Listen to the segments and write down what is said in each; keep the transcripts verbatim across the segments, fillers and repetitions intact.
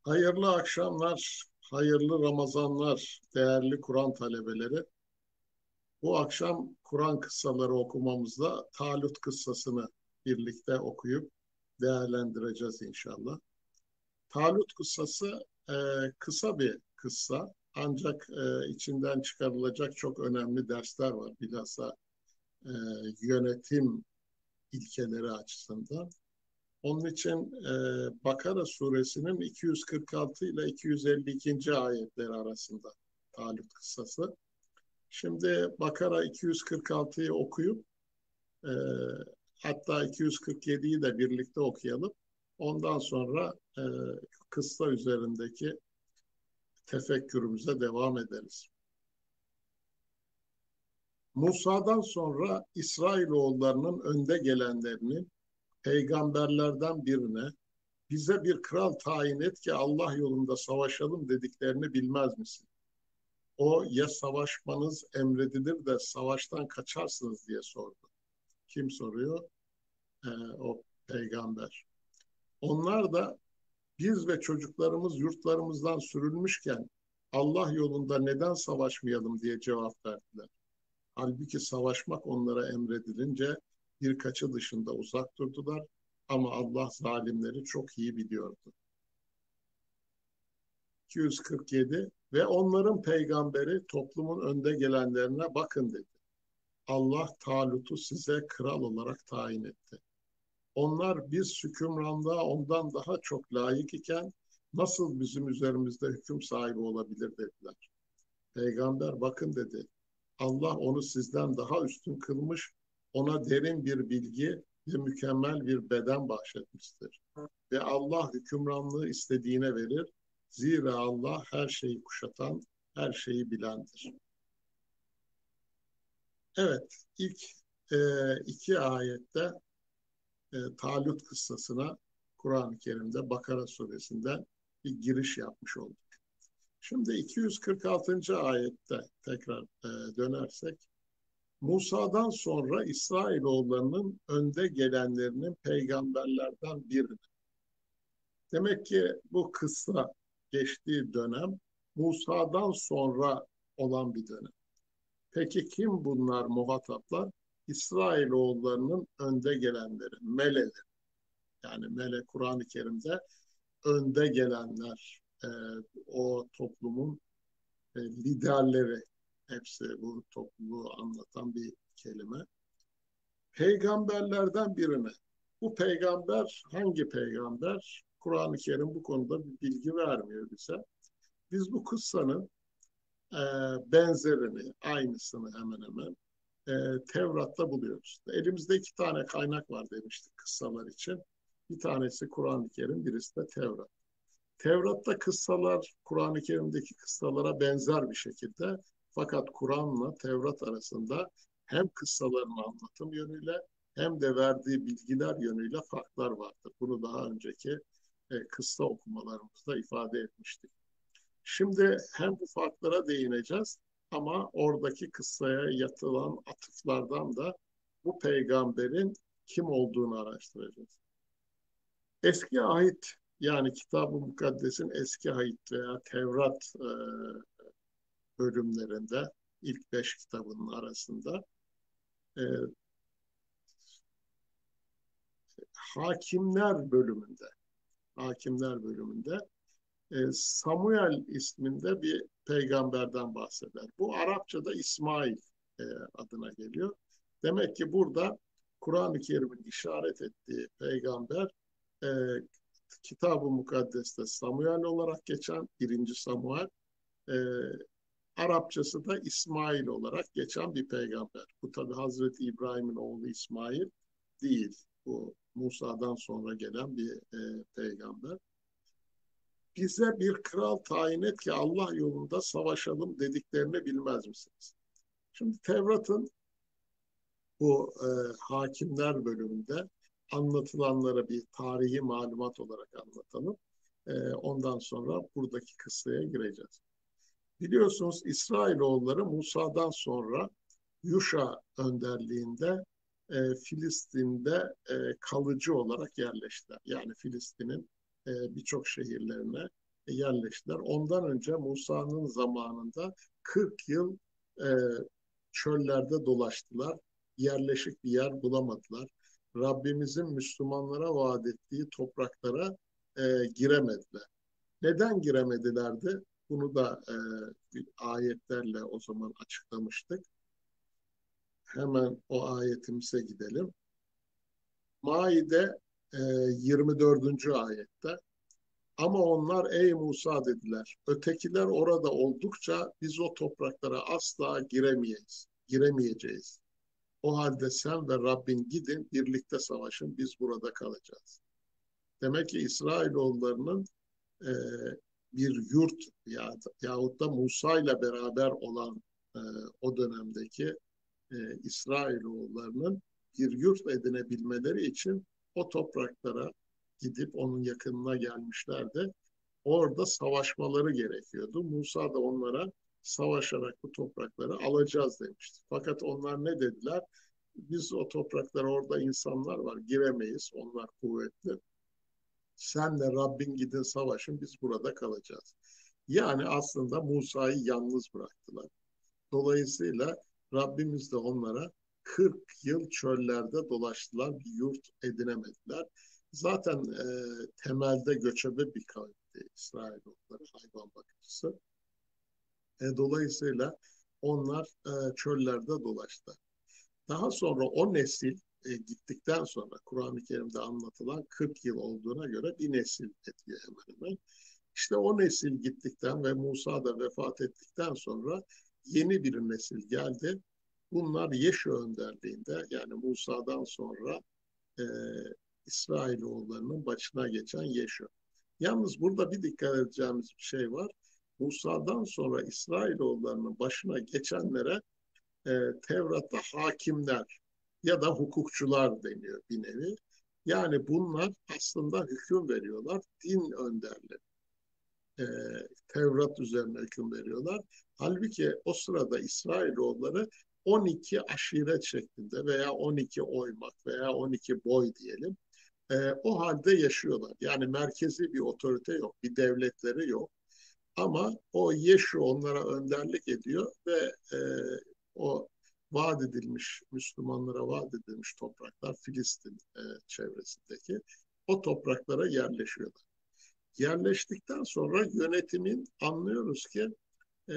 Hayırlı akşamlar, hayırlı Ramazanlar, değerli Kur'an talebeleri. Bu akşam Kur'an kıssaları okumamızda Talut kıssasını birlikte okuyup değerlendireceğiz inşallah. Talut kıssası e, kısa bir kıssa ancak e, içinden çıkarılacak çok önemli dersler var. Bilhassa e, yönetim ilkeleri açısından. Onun için e, Bakara suresinin iki yüz kırk altı ile iki yüz elli ikinci ayetleri arasında Talut kıssası. Şimdi Bakara iki yüz kırk altıyı okuyup e, hatta iki yüz kırk yediyi de birlikte okuyalım. Ondan sonra e, kıssa üzerindeki tefekkürümüze devam ederiz. Musa'dan sonra İsrailoğullarının önde gelenlerinin peygamberlerden birine bize bir kral tayin et ki Allah yolunda savaşalım dediklerini bilmez misin? O ya savaşmanız emredilir de savaştan kaçarsınız diye sordu. Kim soruyor? Ee, o peygamber. Onlar da biz ve çocuklarımız yurtlarımızdan sürülmüşken Allah yolunda neden savaşmayalım diye cevap verdiler. Halbuki savaşmak onlara emredilince birkaçı dışında uzak durdular ama Allah zalimleri çok iyi biliyordu. iki yüz kırk yedi ve onların peygamberi toplumun önde gelenlerine bakın dedi. Allah Talut'u size kral olarak tayin etti. Onlar biz hükümranlığa ondan daha çok layık iken nasıl bizim üzerimizde hüküm sahibi olabilir dediler. Peygamber bakın dedi. Allah onu sizden daha üstün kılmış, ona derin bir bilgi ve mükemmel bir beden bahşetmiştir. Ve Allah hükümranlığı istediğine verir. Zira Allah her şeyi kuşatan, her şeyi bilendir. Evet, ilk e, iki ayette e, Talut kıssasına Kur'an-ı Kerim'de Bakara suresinden bir giriş yapmış olduk. Şimdi iki yüz kırk altıncı ayette tekrar e, dönersek, Musa'dan sonra İsrailoğullarının önde gelenlerinin peygamberlerden biri. Demek ki bu kıssa geçtiği dönem Musa'dan sonra olan bir dönem. Peki kim bunlar muhataplar? İsrailoğullarının önde gelenleri, meleler. Yani mele Kur'an-ı Kerim'de önde gelenler, e, o toplumun e, liderleri. Hepsi bu topluluğu anlatan bir kelime. Peygamberlerden birine. Bu peygamber hangi peygamber? Kur'an-ı Kerim bu konuda bir bilgi vermiyor bize. Biz bu kıssanın e, benzerini, aynısını hemen hemen e, Tevrat'ta buluyoruz. Elimizde iki tane kaynak var demiştik kıssalar için. Bir tanesi Kur'an-ı Kerim, birisi de Tevrat. Tevrat'ta kıssalar Kur'an-ı Kerim'deki kıssalara benzer bir şekilde, fakat Kur'an'la Tevrat arasında hem kıssaların anlatım yönüyle hem de verdiği bilgiler yönüyle farklar vardır. Bunu daha önceki e, kıssa okumalarımızda ifade etmiştik. Şimdi hem bu farklara değineceğiz ama oradaki kıssaya yatılan atıflardan da bu peygamberin kim olduğunu araştıracağız. Eski ahit, yani Kitab-ı Mukaddes'in eski ahit veya Tevrat e, bölümlerinde, ilk beş kitabının arasında e, Hakimler bölümünde, Hakimler bölümünde e, Samuel isminde bir peygamberden bahseder. Bu Arapçada İsmail e, adına geliyor. Demek ki burada Kur'an-ı Kerim'in işaret ettiği peygamber e, Kitab-ı Mukaddes'te Samuel olarak geçen birinci Samuel, e, Arapçası da İsmail olarak geçen bir peygamber. Bu tabi Hazreti İbrahim'in oğlu İsmail değil. Bu Musa'dan sonra gelen bir e, peygamber. Bize bir kral tayin et ki Allah yolunda savaşalım dediklerini bilmez misiniz? Şimdi Tevrat'ın bu e, hakimler bölümünde anlatılanlara bir tarihi malumat olarak anlatalım. E, ondan sonra buradaki kıssaya gireceğiz. Biliyorsunuz İsrailoğulları Musa'dan sonra Yuşa önderliğinde e, Filistin'de e, kalıcı olarak yerleştiler. Yani Filistin'in e, birçok şehirlerine yerleştiler. Ondan önce Musa'nın zamanında kırk yıl e, çöllerde dolaştılar. Yerleşik bir yer bulamadılar. Rabbimizin Müslümanlara vaat ettiği topraklara e, giremediler. Neden giremedilerdi? Bunu da e, bir ayetlerle o zaman açıklamıştık. Hemen o ayetimize gidelim. Maide e, yirmi dördüncü ayette. Ama onlar ey Musa dediler. Ötekiler orada oldukça biz o topraklara asla giremeyiz. Giremeyeceğiz. O halde sen ve Rabbin gidin birlikte savaşın biz burada kalacağız. Demek ki İsrailoğullarının e, bir yurt ya, yahut da Musa ile beraber olan e, o dönemdeki e, İsrailoğullarının bir yurt edinebilmeleri için o topraklara gidip onun yakınına gelmişlerdi. Orada savaşmaları gerekiyordu. Musa da onlara savaşarak bu toprakları alacağız demişti. Fakat onlar ne dediler? Biz o topraklara orada insanlar var giremeyiz. Onlar kuvvetli. Senle Rabbin gidin savaşın biz burada kalacağız. Yani aslında Musa'yı yalnız bıraktılar. Dolayısıyla Rabbimiz de onlara kırk yıl çöllerde dolaştılar, bir yurt edinemediler. Zaten e, temelde göçebe bir kavimdi İsrailoğulları, hayvan bakıcısı. E, dolayısıyla onlar e, çöllerde dolaştılar. Daha sonra o nesil e, gittikten sonra Kur'an-ı Kerim'de anlatılan kırk yıl olduğuna göre bir nesil ediyor hemen hemen. İşte o nesil gittikten ve Musa da vefat ettikten sonra yeni bir nesil geldi. Bunlar Yeşu önderliğinde yani Musa'dan sonra e, İsrailoğullarının başına geçen Yeşu. Yalnız burada bir dikkat edeceğimiz bir şey var. Musa'dan sonra İsrailoğullarının başına geçenlere e, Tevrat'ta hakimler ya da hukukçular deniyor bir nevi. Yani bunlar aslında hüküm veriyorlar, din önderleri. E, Tevrat üzerine hüküm veriyorlar. Halbuki o sırada İsrailoğulları on iki aşiret şeklinde veya on iki oymak veya on iki boy diyelim. E, o halde yaşıyorlar. Yani merkezi bir otorite yok, bir devletleri yok. Ama o Yeşu onlara önderlik ediyor ve e, o vaat edilmiş, Müslümanlara vaat edilmiş topraklar Filistin e, çevresindeki o topraklara yerleşiyorlar. Yerleştikten sonra yönetimin anlıyoruz ki e,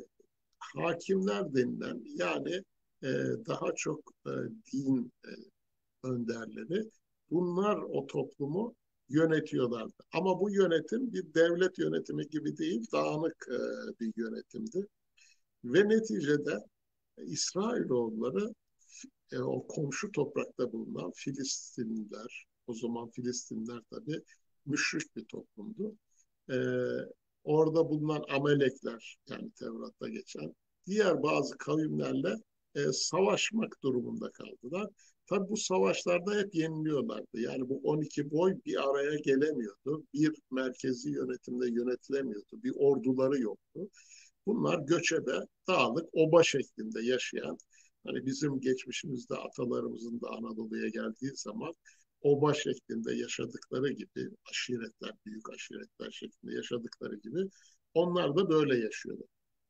hakimler denilen yani e, daha çok e, din e, önderleri bunlar o toplumu yönetiyorlardı. Ama bu yönetim bir devlet yönetimi gibi değil, dağınık e, bir yönetimdi. Ve neticede İsrailoğulları e, o komşu toprakta bulunan Filistinliler, o zaman Filistinler tabii müşrik bir toplumdu. E, Orada bulunan Amelekler yani Tevrat'ta geçen diğer bazı kavimlerle e, savaşmak durumunda kaldılar. Tabii bu savaşlarda hep yeniliyorlardı. Yani bu on iki boy bir araya gelemiyordu. Bir merkezi yönetimde yönetilemiyordu. Bir orduları yoktu. Bunlar göçebe, dağlık, oba şeklinde yaşayan, hani bizim geçmişimizde atalarımızın da Anadolu'ya geldiği zaman oba şeklinde yaşadıkları gibi, aşiretler, büyük aşiretler şeklinde yaşadıkları gibi onlar da böyle yaşıyorlar.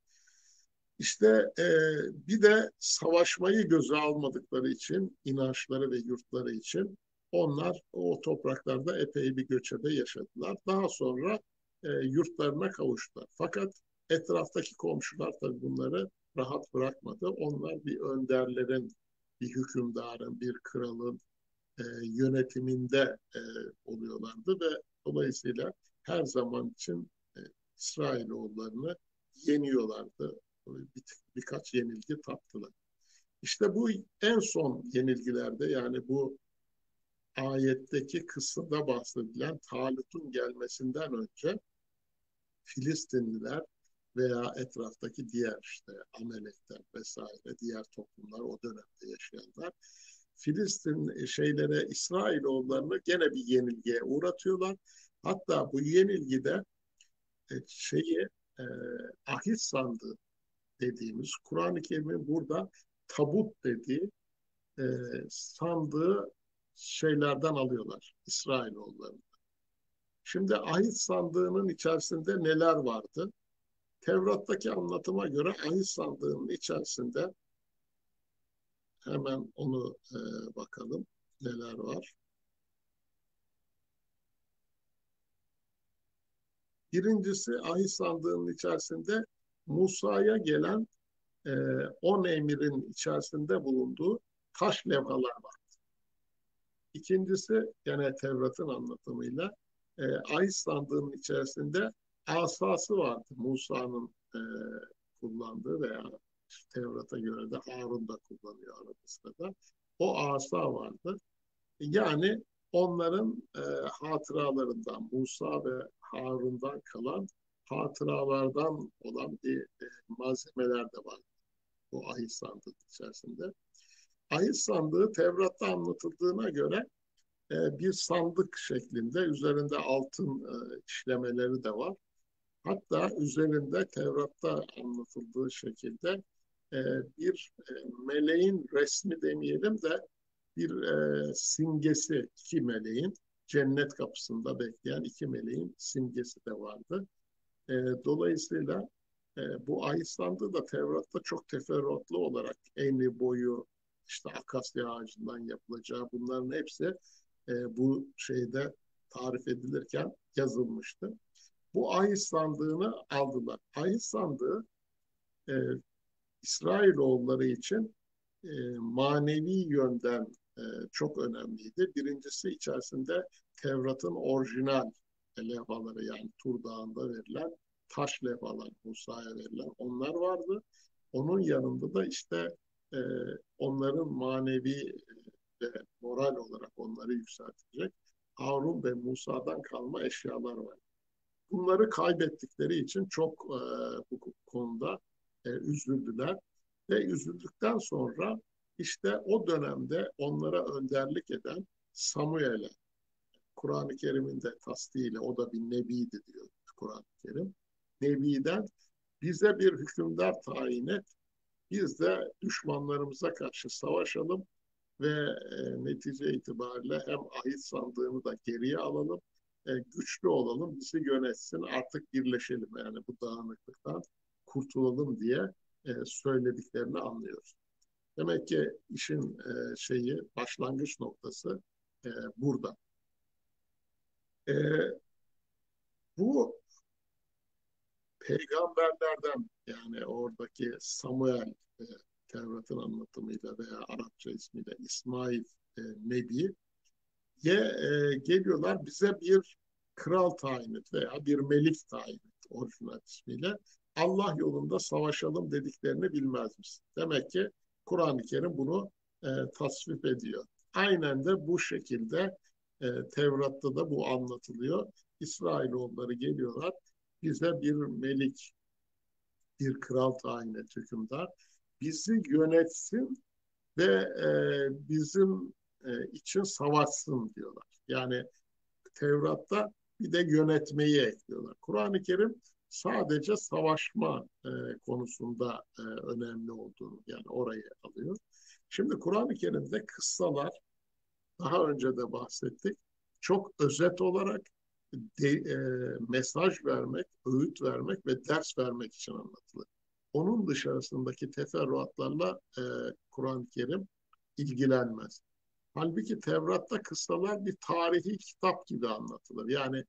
İşte e, bir de savaşmayı göze almadıkları için, inançları ve yurtları için onlar o topraklarda epey bir göçebe yaşadılar. Daha sonra e, yurtlarına kavuştular. Fakat etraftaki komşular tabii bunları rahat bırakmadı. Onlar bir önderlerin, bir hükümdarın, bir kralın e, yönetiminde e, oluyorlardı ve dolayısıyla her zaman için e, İsrailoğullarını yeniyorlardı. Bir, birkaç yenilgi tattılar. İşte bu en son yenilgilerde yani bu ayetteki kısımda bahsedilen Talut'un gelmesinden önce Filistinliler veya etraftaki diğer işte Amelekler vesaire diğer toplumlar o dönemde yaşayanlar Filistin şeylere İsrailoğullarını gene bir yenilgiye uğratıyorlar. Hatta bu yenilgide e, şeyi e, ahit sandığı dediğimiz Kur'an-ı Kerim'in burada tabut dediği e, sandığı şeylerden alıyorlar İsrailoğullarını. Şimdi ahit sandığının içerisinde neler vardı? Tevrat'taki anlatıma göre ahit sandığının içerisinde hemen onu e, bakalım neler var. Birincisi ahit sandığının içerisinde Musa'ya gelen e, on emirin içerisinde bulunduğu taş levhalar var. İkincisi gene Tevrat'ın anlatımıyla e, ahit sandığının içerisinde asası vardı. Musa'nın e, kullandığı veya Tevrat'a göre de Harun da kullanıyor arada sırada. O asa vardı. Yani onların e, hatıralarından, Musa ve Harun'dan kalan hatıralardan olan bir e, malzemeler de var bu ahit sandığı içerisinde. Ahit sandığı Tevrat'ta anlatıldığına göre e, bir sandık şeklinde, üzerinde altın e, işlemeleri de var. Hatta üzerinde Tevrat'ta anlatıldığı şekilde e, bir e, meleğin resmi demeyelim de bir e, simgesi, iki meleğin cennet kapısında bekleyen iki meleğin simgesi de vardı. E, dolayısıyla e, bu ay sandığı da Tevrat'ta çok teferruatlı olarak enli boyu, işte akasya ağacından yapılacağı bunların hepsi e, bu şeyde tarif edilirken yazılmıştı. Bu ahit sandığını aldılar. Ahit sandığı e, İsrailoğulları için e, manevi yönden e, çok önemliydi. Birincisi içerisinde Tevrat'ın orijinal levhaları yani Tur Dağı'nda verilen taş levhalar, Musa'ya verilen onlar vardı. Onun yanında da işte e, onların manevi ve moral olarak onları yükseltecek Harun ve Musa'dan kalma eşyalar var. Bunları kaybettikleri için çok e, bu konuda e, üzüldüler ve üzüldükten sonra işte o dönemde onlara önderlik eden Samuel'e, Kur'an-ı Kerim'in de tasdiğiyle o da bir nebiydi diyor Kur'an-ı Kerim. Nebiden bize bir hükümdar tayin et, biz de düşmanlarımıza karşı savaşalım ve e, netice itibariyle hem ahit sandığını da geriye alalım, e, güçlü olalım, bizi yönetsin, artık birleşelim yani bu dağınıklıktan kurtulalım diye e, söylediklerini anlıyoruz. Demek ki işin e, şeyi başlangıç noktası e, burada. E, bu peygamberlerden yani oradaki Samuel e, Tevrat'ın anlatımıyla veya Arapça ismiyle İsmail e, Nebi ye e, geliyorlar bize bir kral tayin et veya bir melik tayin et orijinal ismiyle. Allah yolunda savaşalım dediklerini bilmez misin? Demek ki Kur'an-ı Kerim bunu e, tasvip ediyor. Aynen de bu şekilde e, Tevrat'ta da bu anlatılıyor. İsrailoğulları geliyorlar bize bir melik, bir kral tayin et hükümdar. Bizi yönetsin ve e, bizim e, için savaşsın diyorlar. Yani Tevrat'ta bir de yönetmeyi ekliyorlar. Kur'an-ı Kerim sadece savaşma e, konusunda e, önemli olduğunu yani orayı alıyor. Şimdi Kur'an-ı Kerim'de kıssalar daha önce de bahsettik. Çok özet olarak de, e, mesaj vermek, öğüt vermek ve ders vermek için anlatılır. Onun dışarısındaki teferruatlarla e, Kur'an-ı Kerim ilgilenmez. Halbuki Tevrat'ta kıssalar bir tarihi kitap gibi anlatılır. Yani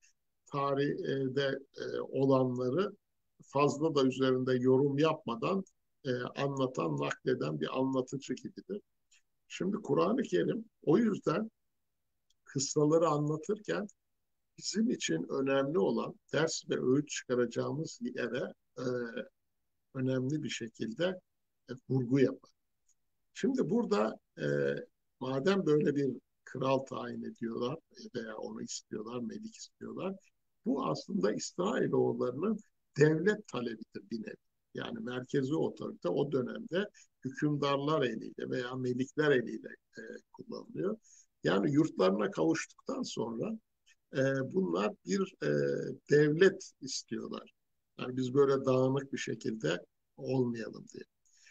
tarihte e, olanları fazla da üzerinde yorum yapmadan e, anlatan, nakleden bir anlatıcı gibidir. Şimdi Kur'an-ı Kerim o yüzden kıssaları anlatırken bizim için önemli olan ders ve öğüt çıkaracağımız yere e, önemli bir şekilde e, vurgu yapar. Şimdi burada e, madem böyle bir kral tayin ediyorlar veya onu istiyorlar, melik istiyorlar, bu aslında İsrailoğullarının devlet talebidir bir nevi. Yani merkezi otorite o dönemde hükümdarlar eliyle veya melikler eliyle e, kullanılıyor. Yani yurtlarına kavuştuktan sonra e, bunlar bir e, devlet istiyorlar. Yani biz böyle dağınık bir şekilde olmayalım diye.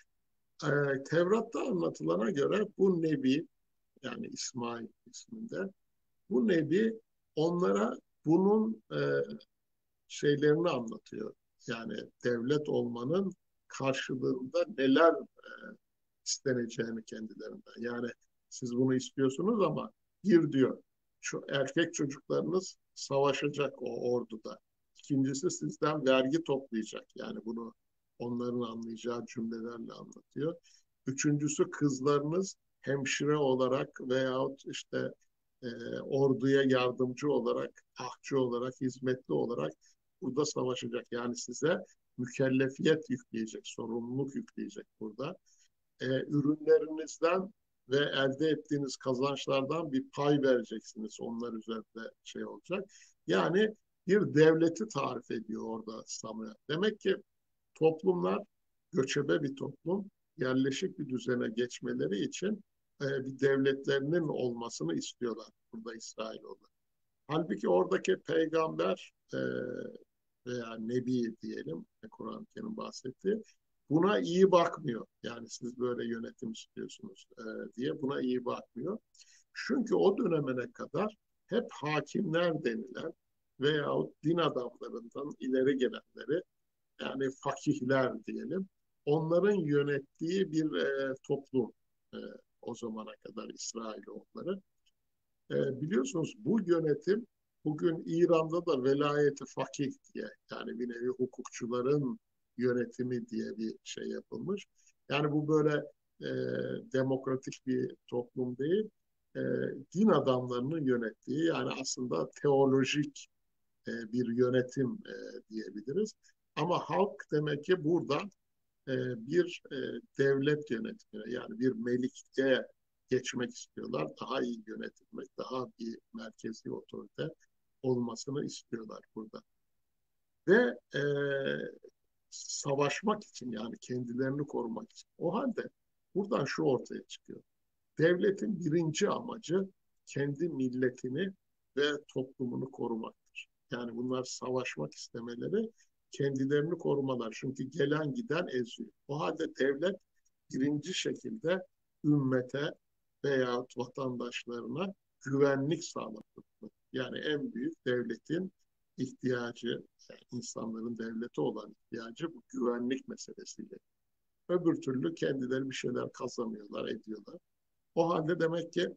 E, Tevrat'ta anlatılana göre bu Nebi yani İsmail isminde bu Nebi onlara bunun e, şeylerini anlatıyor. Yani devlet olmanın karşılığında neler isteneceğini kendilerinden. Yani siz bunu istiyorsunuz ama bir diyor, şu erkek çocuklarınız savaşacak o orduda. İkincisi sizden vergi toplayacak. Yani bunu onların anlayacağı cümlelerle anlatıyor. Üçüncüsü kızlarınız hemşire olarak veyahut işte e, orduya yardımcı olarak, ahçı olarak, hizmetli olarak burada savaşacak. Yani size mükellefiyet yükleyecek, sorumluluk yükleyecek burada. E, ürünlerinizden ve elde ettiğiniz kazançlardan bir pay vereceksiniz. Onlar üzerinde şey olacak. Yani bir devleti tarif ediyor orada Samuel. Demek ki toplumlar göçebe bir toplum, yerleşik bir düzene geçmeleri için e, bir devletlerinin olmasını istiyorlar burada İsrailoğulları. Halbuki oradaki peygamber e, veya nebi diyelim, Kur'an-ı Kerim bahsettiği, buna iyi bakmıyor. Yani siz böyle yönetim istiyorsunuz e, diye buna iyi bakmıyor. Çünkü o dönemine kadar hep hakimler denilen veyahut din adamlarından ileri gelenleri, yani fakihler diyelim, onların yönettiği bir e, toplum e, o zamana kadar İsrailoğulları. E, biliyorsunuz bu yönetim bugün İran'da da velayeti fakih diye, yani bir nevi hukukçuların yönetimi diye bir şey yapılmış. Yani bu böyle e, demokratik bir toplum değil, e, din adamlarının yönettiği, yani aslında teolojik e, bir yönetim e, diyebiliriz. Ama halk demek ki burada e, bir e, devlet yönetimine, yani bir melikliğe geçmek istiyorlar. Daha iyi yönetilmek, daha bir merkezi otorite olmasını istiyorlar burada. Ve e, savaşmak için, yani kendilerini korumak için. O halde buradan şu ortaya çıkıyor. Devletin birinci amacı kendi milletini ve toplumunu korumaktır. Yani bunlar savaşmak istemeleri, kendilerini korumalar. Çünkü gelen giden eziyor. O halde devlet birinci şekilde ümmete veya vatandaşlarına güvenlik sağlamak. Yani en büyük devletin ihtiyacı, yani insanların devlete olan ihtiyacı bu güvenlik meselesiyle. Öbür türlü kendileri bir şeyler kazanıyorlar, ediyorlar. O halde demek ki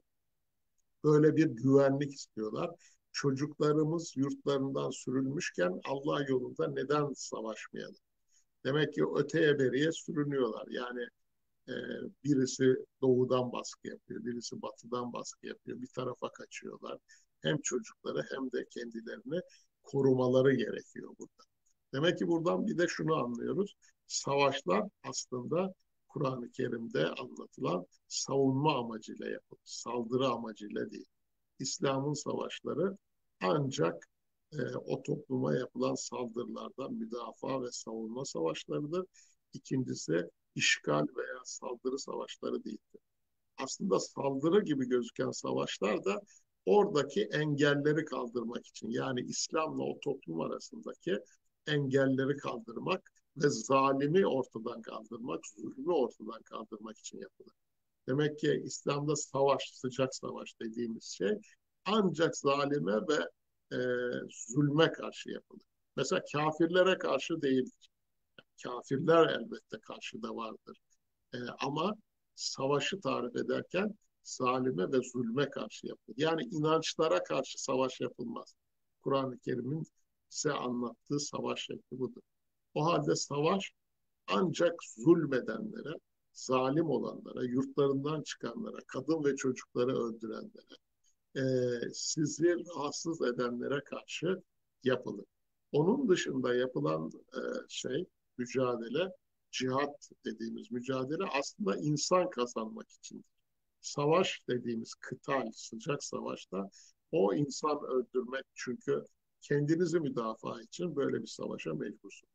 böyle bir güvenlik istiyorlar. Çocuklarımız yurtlarından sürülmüşken Allah yolunda neden savaşmayalım? Demek ki öteye beriye sürünüyorlar. Yani e, birisi doğudan baskı yapıyor, birisi batıdan baskı yapıyor. Bir tarafa kaçıyorlar. Hem çocukları hem de kendilerini korumaları gerekiyor burada. Demek ki buradan bir de şunu anlıyoruz. Savaşlar aslında Kur'an-ı Kerim'de anlatılan savunma amacıyla yapılır. Saldırı amacıyla değil. İslam'ın savaşları ancak e, o topluma yapılan saldırılardan müdafaa ve savunma savaşlarıdır. İkincisi işgal veya saldırı savaşları değildir. Aslında saldırı gibi gözüken savaşlar da oradaki engelleri kaldırmak için, yani İslam'la o toplum arasındaki engelleri kaldırmak ve zalimi ortadan kaldırmak, zulmü ortadan kaldırmak için yapılır. Demek ki İslam'da savaş, sıcak savaş dediğimiz şey ancak zalime ve e, zulme karşı yapılır. Mesela kafirlere karşı değildir. Kafirler elbette karşıda vardır. E, ama savaşı tarif ederken zalime ve zulme karşı yapılır. Yani inançlara karşı savaş yapılmaz. Kur'an-ı Kerim'in bize anlattığı savaş şekli budur. O halde savaş ancak zulmedenlere, zalim olanlara, yurtlarından çıkanlara, kadın ve çocukları öldürenlere, e, sizi rahatsız edenlere karşı yapılır. Onun dışında yapılan e, şey, mücadele, cihat dediğimiz mücadele aslında insan kazanmak için. Savaş dediğimiz kıtal, sıcak savaşta o insan öldürmek, çünkü kendinizi müdafaa için böyle bir savaşa mecbursunuz.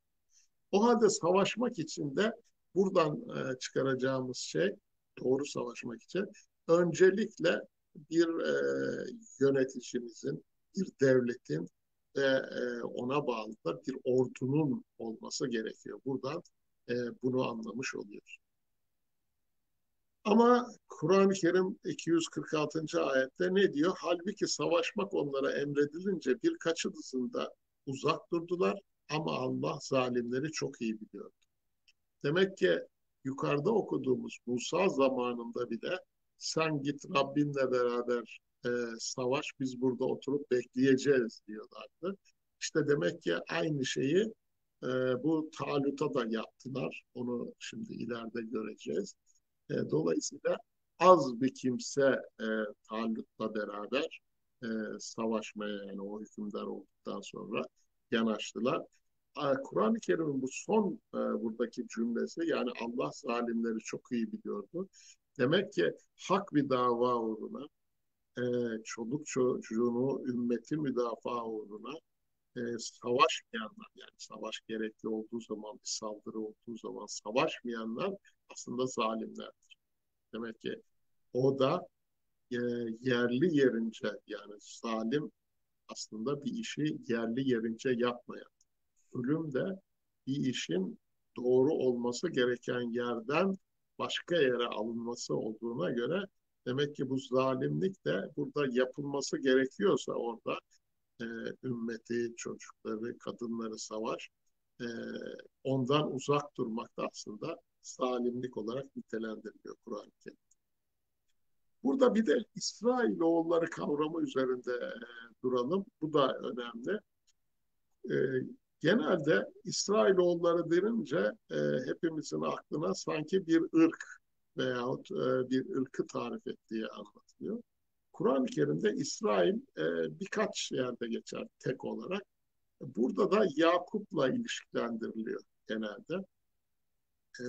O halde savaşmak için de buradan e, çıkaracağımız şey, doğru savaşmak için öncelikle bir e, yöneticimizin, bir devletin ve e, ona bağlı da bir ordunun olması gerekiyor. Buradan e, bunu anlamış oluyoruz. Ama Kur'an-ı Kerim iki yüz kırk altıncı ayette ne diyor? Halbuki savaşmak onlara emredilince birkaçısında uzak durdular ama Allah zalimleri çok iyi biliyor. Demek ki yukarıda okuduğumuz Musa zamanında bile sen git Rabbinle beraber e, savaş, biz burada oturup bekleyeceğiz diyorlardı. İşte demek ki aynı şeyi e, bu Talut'a da yaptılar. Onu şimdi ileride göreceğiz. E, dolayısıyla az bir kimse e, Talut'la beraber e, savaşmaya, yani o hükümdar olduktan sonra yanaştılar. Kur'an-ı Kerim'in bu son e, buradaki cümlesi, yani Allah zalimleri çok iyi biliyordu. Demek ki hak bir dava uğruna, e, çoluk çocuğunu, ümmeti müdafaa uğruna e, savaşmayanlar, yani savaş gerekli olduğu zaman, bir saldırı olduğu zaman savaşmayanlar aslında zalimlerdir. Demek ki o da e, yerli yerince, yani zalim aslında bir işi yerli yerince yapmayan. Zulüm de bir işin doğru olması gereken yerden başka yere alınması olduğuna göre demek ki bu zalimlik de burada yapılması gerekiyorsa orada e, ümmeti, çocukları, kadınları savaş e, ondan uzak durmak da aslında zalimlik olarak nitelendiriliyor Kur'an-ı Kerim. Burada bir de İsrailoğulları kavramı üzerinde e, duralım. Bu da önemli. E, Genelde İsrailoğulları denince e, hepimizin aklına sanki bir ırk veyahut e, bir ırkı tarif ettiği anlatılıyor. Kur'an-ı Kerim'de İsrail e, birkaç yerde geçer tek olarak. Burada da Yakup'la ilişkilendiriliyor genelde. E,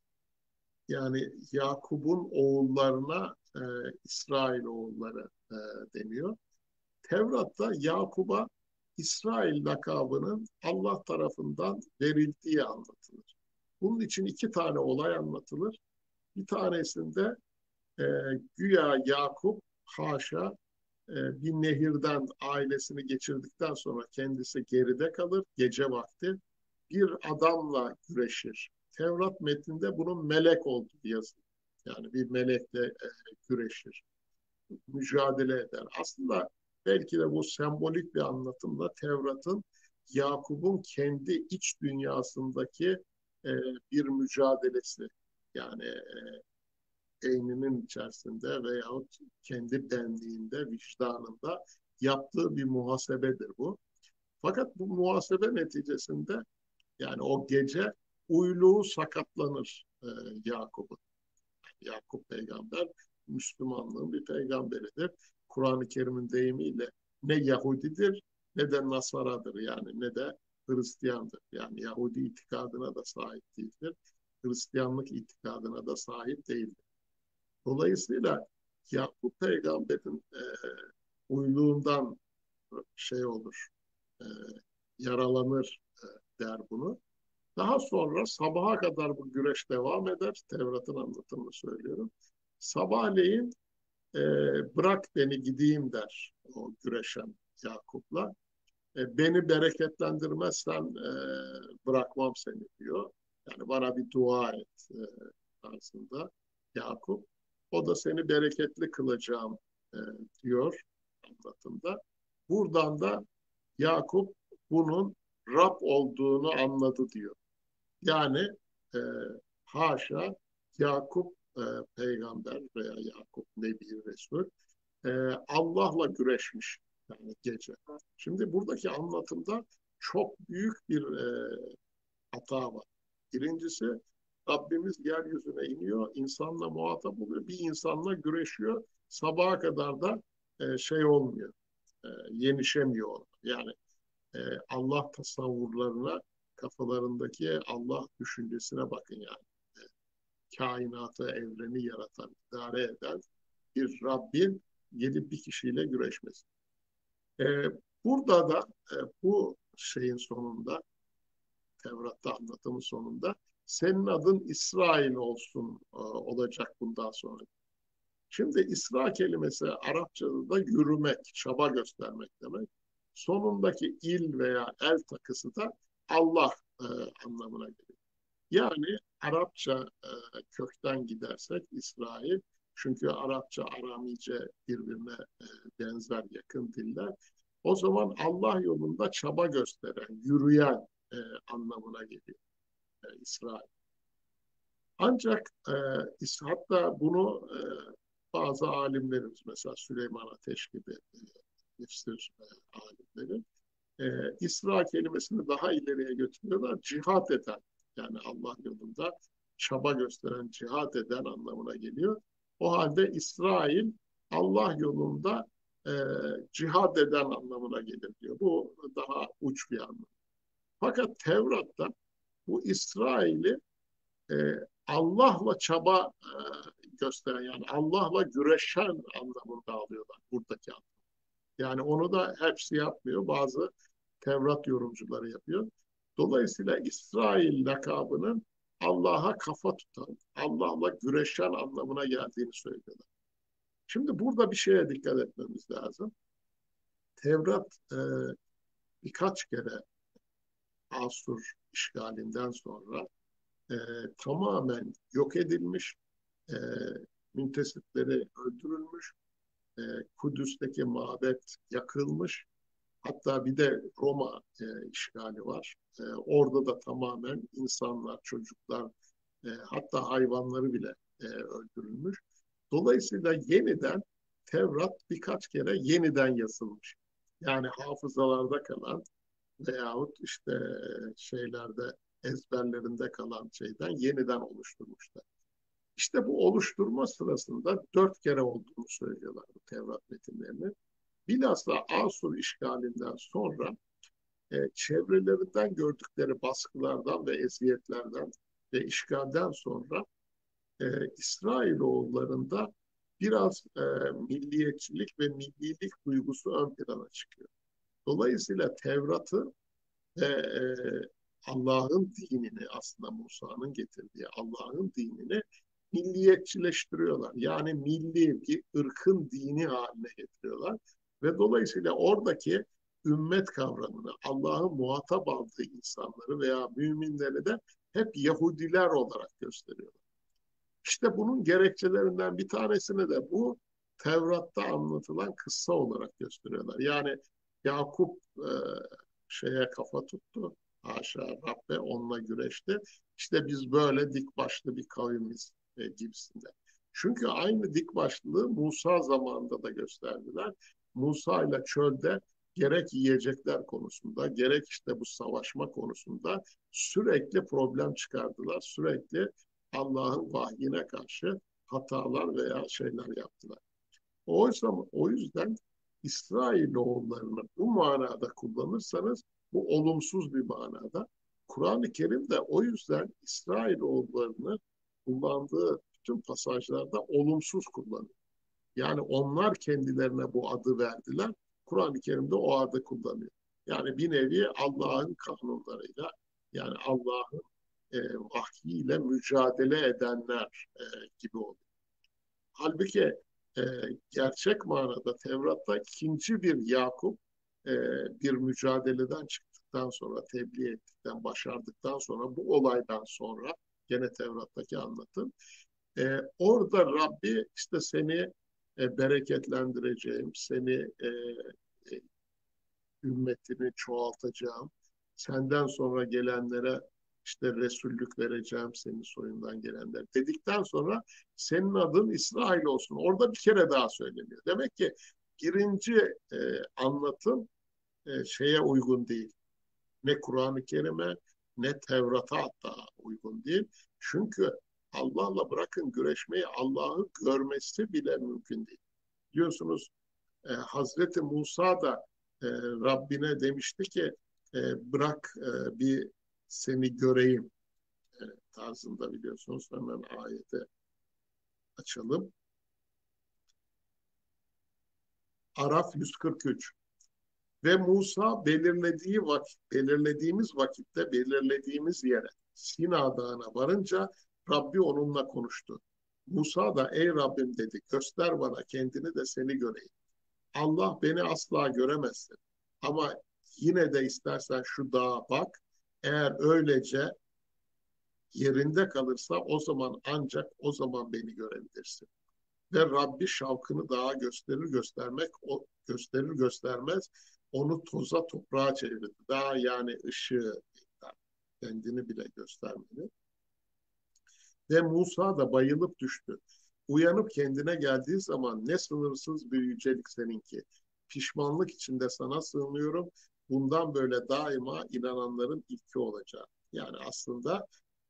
Yani Yakup'un oğullarına e, İsrailoğulları e, deniyor. Tevrat'ta Yakub'a İsrail lakabının Allah tarafından verildiği anlatılır. Bunun için iki tane olay anlatılır. Bir tanesinde e, güya Yakup haşa e, bir nehirden ailesini geçirdikten sonra kendisi geride kalır gece vakti. Bir adamla güreşir. Tevrat metninde bunun melek olduğu yazılır. Yani bir melekle e, güreşir, mücadele eder. Aslında belki de bu sembolik bir anlatımla Tevrat'ın Yakup'un kendi iç dünyasındaki e, bir mücadelesi. Yani e, beyninin içerisinde veyahut kendi benliğinde, vicdanında yaptığı bir muhasebedir bu. Fakat bu muhasebe neticesinde, yani o gece uyluğu sakatlanır e, Yakup'un. Yakup peygamber Müslümanlığın bir peygamberidir. Kur'an-ı Kerim'in deyimiyle ne Yahudidir ne de Nasara'dır, yani ne de Hristiyandır. Yani Yahudi itikadına da sahip değildir. Hristiyanlık itikadına da sahip değildir. Dolayısıyla Yakup peygamberin e, uyluğundan şey olur, e, yaralanır e, der bunu. Daha sonra sabaha kadar bu güreş devam eder. Tevrat'ın anlatımını söylüyorum. Sabahleyin e, bırak beni gideyim der o güreşen Yakup'la. E, beni bereketlendirmezsen e, bırakmam seni diyor. Yani bana bir dua et e, tarzında Yakup. O da seni bereketli kılacağım e, diyor anlatımda. Buradan da Yakup bunun Rab olduğunu anladı diyor. Yani e, haşa Yakup e, peygamber veya Yakup Nebi Resul e, Allah'la güreşmiş yani gece. Şimdi buradaki anlatımda çok büyük bir e, hata var. Birincisi, Rabbimiz yeryüzüne iniyor, insanla muhatap oluyor, bir insanla güreşiyor. Sabaha kadar da e, şey olmuyor, e, yenişemiyor. Yani e, Allah tasavvurlarına, kafalarındaki Allah düşüncesine bakın yani. E, kainatı, evreni yaratan, idare eden bir Rabbin gelip bir kişiyle güreşmesi. E, Burada da e, bu şeyin sonunda, Tevrat'ta anlatımın sonunda senin adın İsrail olsun e, olacak bundan sonra. Şimdi İsra kelimesi Arapçada da yürümek, çaba göstermek demek. Sonundaki il veya el takısı da Allah e, anlamına geliyor. Yani Arapça e, kökten gidersek İsrail, çünkü Arapça, Aramice birbirine e, benzer, yakın diller. O zaman Allah yolunda çaba gösteren, yürüyen e, anlamına geliyor e, İsrail. Ancak e, hatta bunu e, bazı alimlerimiz, mesela Süleyman Ateş gibi e, tefsir e, alimleri, e, İsra kelimesini daha ileriye götürüyorlar. Cihat eden, yani Allah yolunda çaba gösteren, cihat eden anlamına geliyor. O halde İsrail Allah yolunda e, cihad eden anlamına gelir diyor. Bu daha uç bir anlam. Fakat Tevrat'ta bu İsrail'i e, Allah'la çaba e, gösteren, yani Allah'la güreşen anlamında alıyorlar buradaki anlam. Yani onu da hepsi yapmıyor. Bazı Tevrat yorumcuları yapıyor. Dolayısıyla İsrail lakabının Allah'a kafa tutan, Allah'la güreşen anlamına geldiğini söylüyorlar. Şimdi burada bir şeye dikkat etmemiz lazım. Tevrat e, birkaç kere Asur işgalinden sonra e, tamamen yok edilmiş, e, müntesipleri öldürülmüş, e, Kudüs'teki mabet yakılmış. Hatta bir de Roma e, işgali var. E, orada da tamamen insanlar, çocuklar, e, hatta hayvanları bile e, öldürülmüş. Dolayısıyla yeniden Tevrat birkaç kere yeniden yazılmış. Yani hafızalarda kalan veyahut işte şeylerde, ezberlerinde kalan şeyden yeniden oluşturmuşlar. İşte bu oluşturma sırasında dört kere olduğunu söylüyorlar bu Tevrat metinlerini. Bilhassa Asur işgalinden sonra e, çevrelerinden gördükleri baskılardan ve eziyetlerden ve işgalden sonra e, İsrailoğullarında biraz e, milliyetçilik ve millilik duygusu ön plana çıkıyor. Dolayısıyla Tevrat'ı ve e, Allah'ın dinini, aslında Musa'nın getirdiği Allah'ın dinini milliyetçileştiriyorlar. Yani milli bir ırkın dini haline getiriyorlar. Ve dolayısıyla oradaki ümmet kavramını, Allah'ın muhatap aldığı insanları veya müminleri de hep Yahudiler olarak gösteriyorlar. İşte bunun gerekçelerinden bir tanesini de bu Tevrat'ta anlatılan kıssa olarak gösteriyorlar. Yani Yakup e, şeye kafa tuttu. Haşa Rabbe onunla güreşti. İşte biz böyle dik başlı bir kavimiz e, gibisinde. Çünkü aynı dik başlılığı Musa zamanında da gösterdiler. Musa ile çölde gerek yiyecekler konusunda, gerek işte bu savaşma konusunda sürekli problem çıkardılar. Sürekli Allah'ın vahyine karşı hatalar veya şeyler yaptılar. Oysa o yüzden İsrailoğullarını bu manada kullanırsanız bu olumsuz bir manada. Kur'an-ı Kerim de o yüzden İsrailoğullarını kullandığı bütün pasajlarda olumsuz kullanıyor. Yani onlar kendilerine bu adı verdiler. Kur'an-ı Kerim'de o adı kullanıyor. Yani bir nevi Allah'ın kanunlarıyla, yani Allah'ın e, vahyiyle mücadele edenler e, gibi oluyor. Halbuki e, gerçek manada Tevrat'ta ikinci bir Yakup e, bir mücadeleden çıktıktan sonra, tebliğ ettikten, başardıktan sonra, bu olaydan sonra, gene Tevrat'taki anlatım, e, orada Rabbi işte seni e, bereketlendireceğim, seni e, e, ümmetini çoğaltacağım, senden sonra gelenlere işte Resullük vereceğim senin soyundan gelenler dedikten sonra senin adın İsrail olsun. Orada bir kere daha söyleniyor. Demek ki birinci e, anlatım e, şeye uygun değil. Ne Kur'an-ı Kerim'e ne Tevrat'a hatta uygun değil. Çünkü Allah'la bırakın güreşmeyi, Allah'ı görmesi bile mümkün değil. Biliyorsunuz e, Hazreti Musa da e, Rabbine demişti ki e, bırak e, bir seni göreyim e, tarzında, biliyorsunuz. Hemen ayeti açalım. Araf yüz kırk üç. Ve Musa belirlediği vakit, belirlediğimiz vakitte belirlediğimiz yere Sina Dağı'na varınca Rabbi onunla konuştu. Musa da ey Rabbim dedi, göster bana kendini de seni göreyim. Allah beni asla göremezsin. Ama yine de istersen şu dağa bak. Eğer öylece Yerinde kalırsa o zaman, ancak o zaman beni görebilirsin. Ve Rabbi şavkını daha gösterir göstermek o gösterir göstermez onu toza toprağa çevirdi. Daha yani ışığı kendini bile göstermedi. Ve Musa da bayılıp düştü. Uyanıp kendine geldiği zaman ne sınırsız bir yücelik seninki. Pişmanlık içinde sana sığınıyorum. Bundan böyle daima inananların ilki olacak. Yani aslında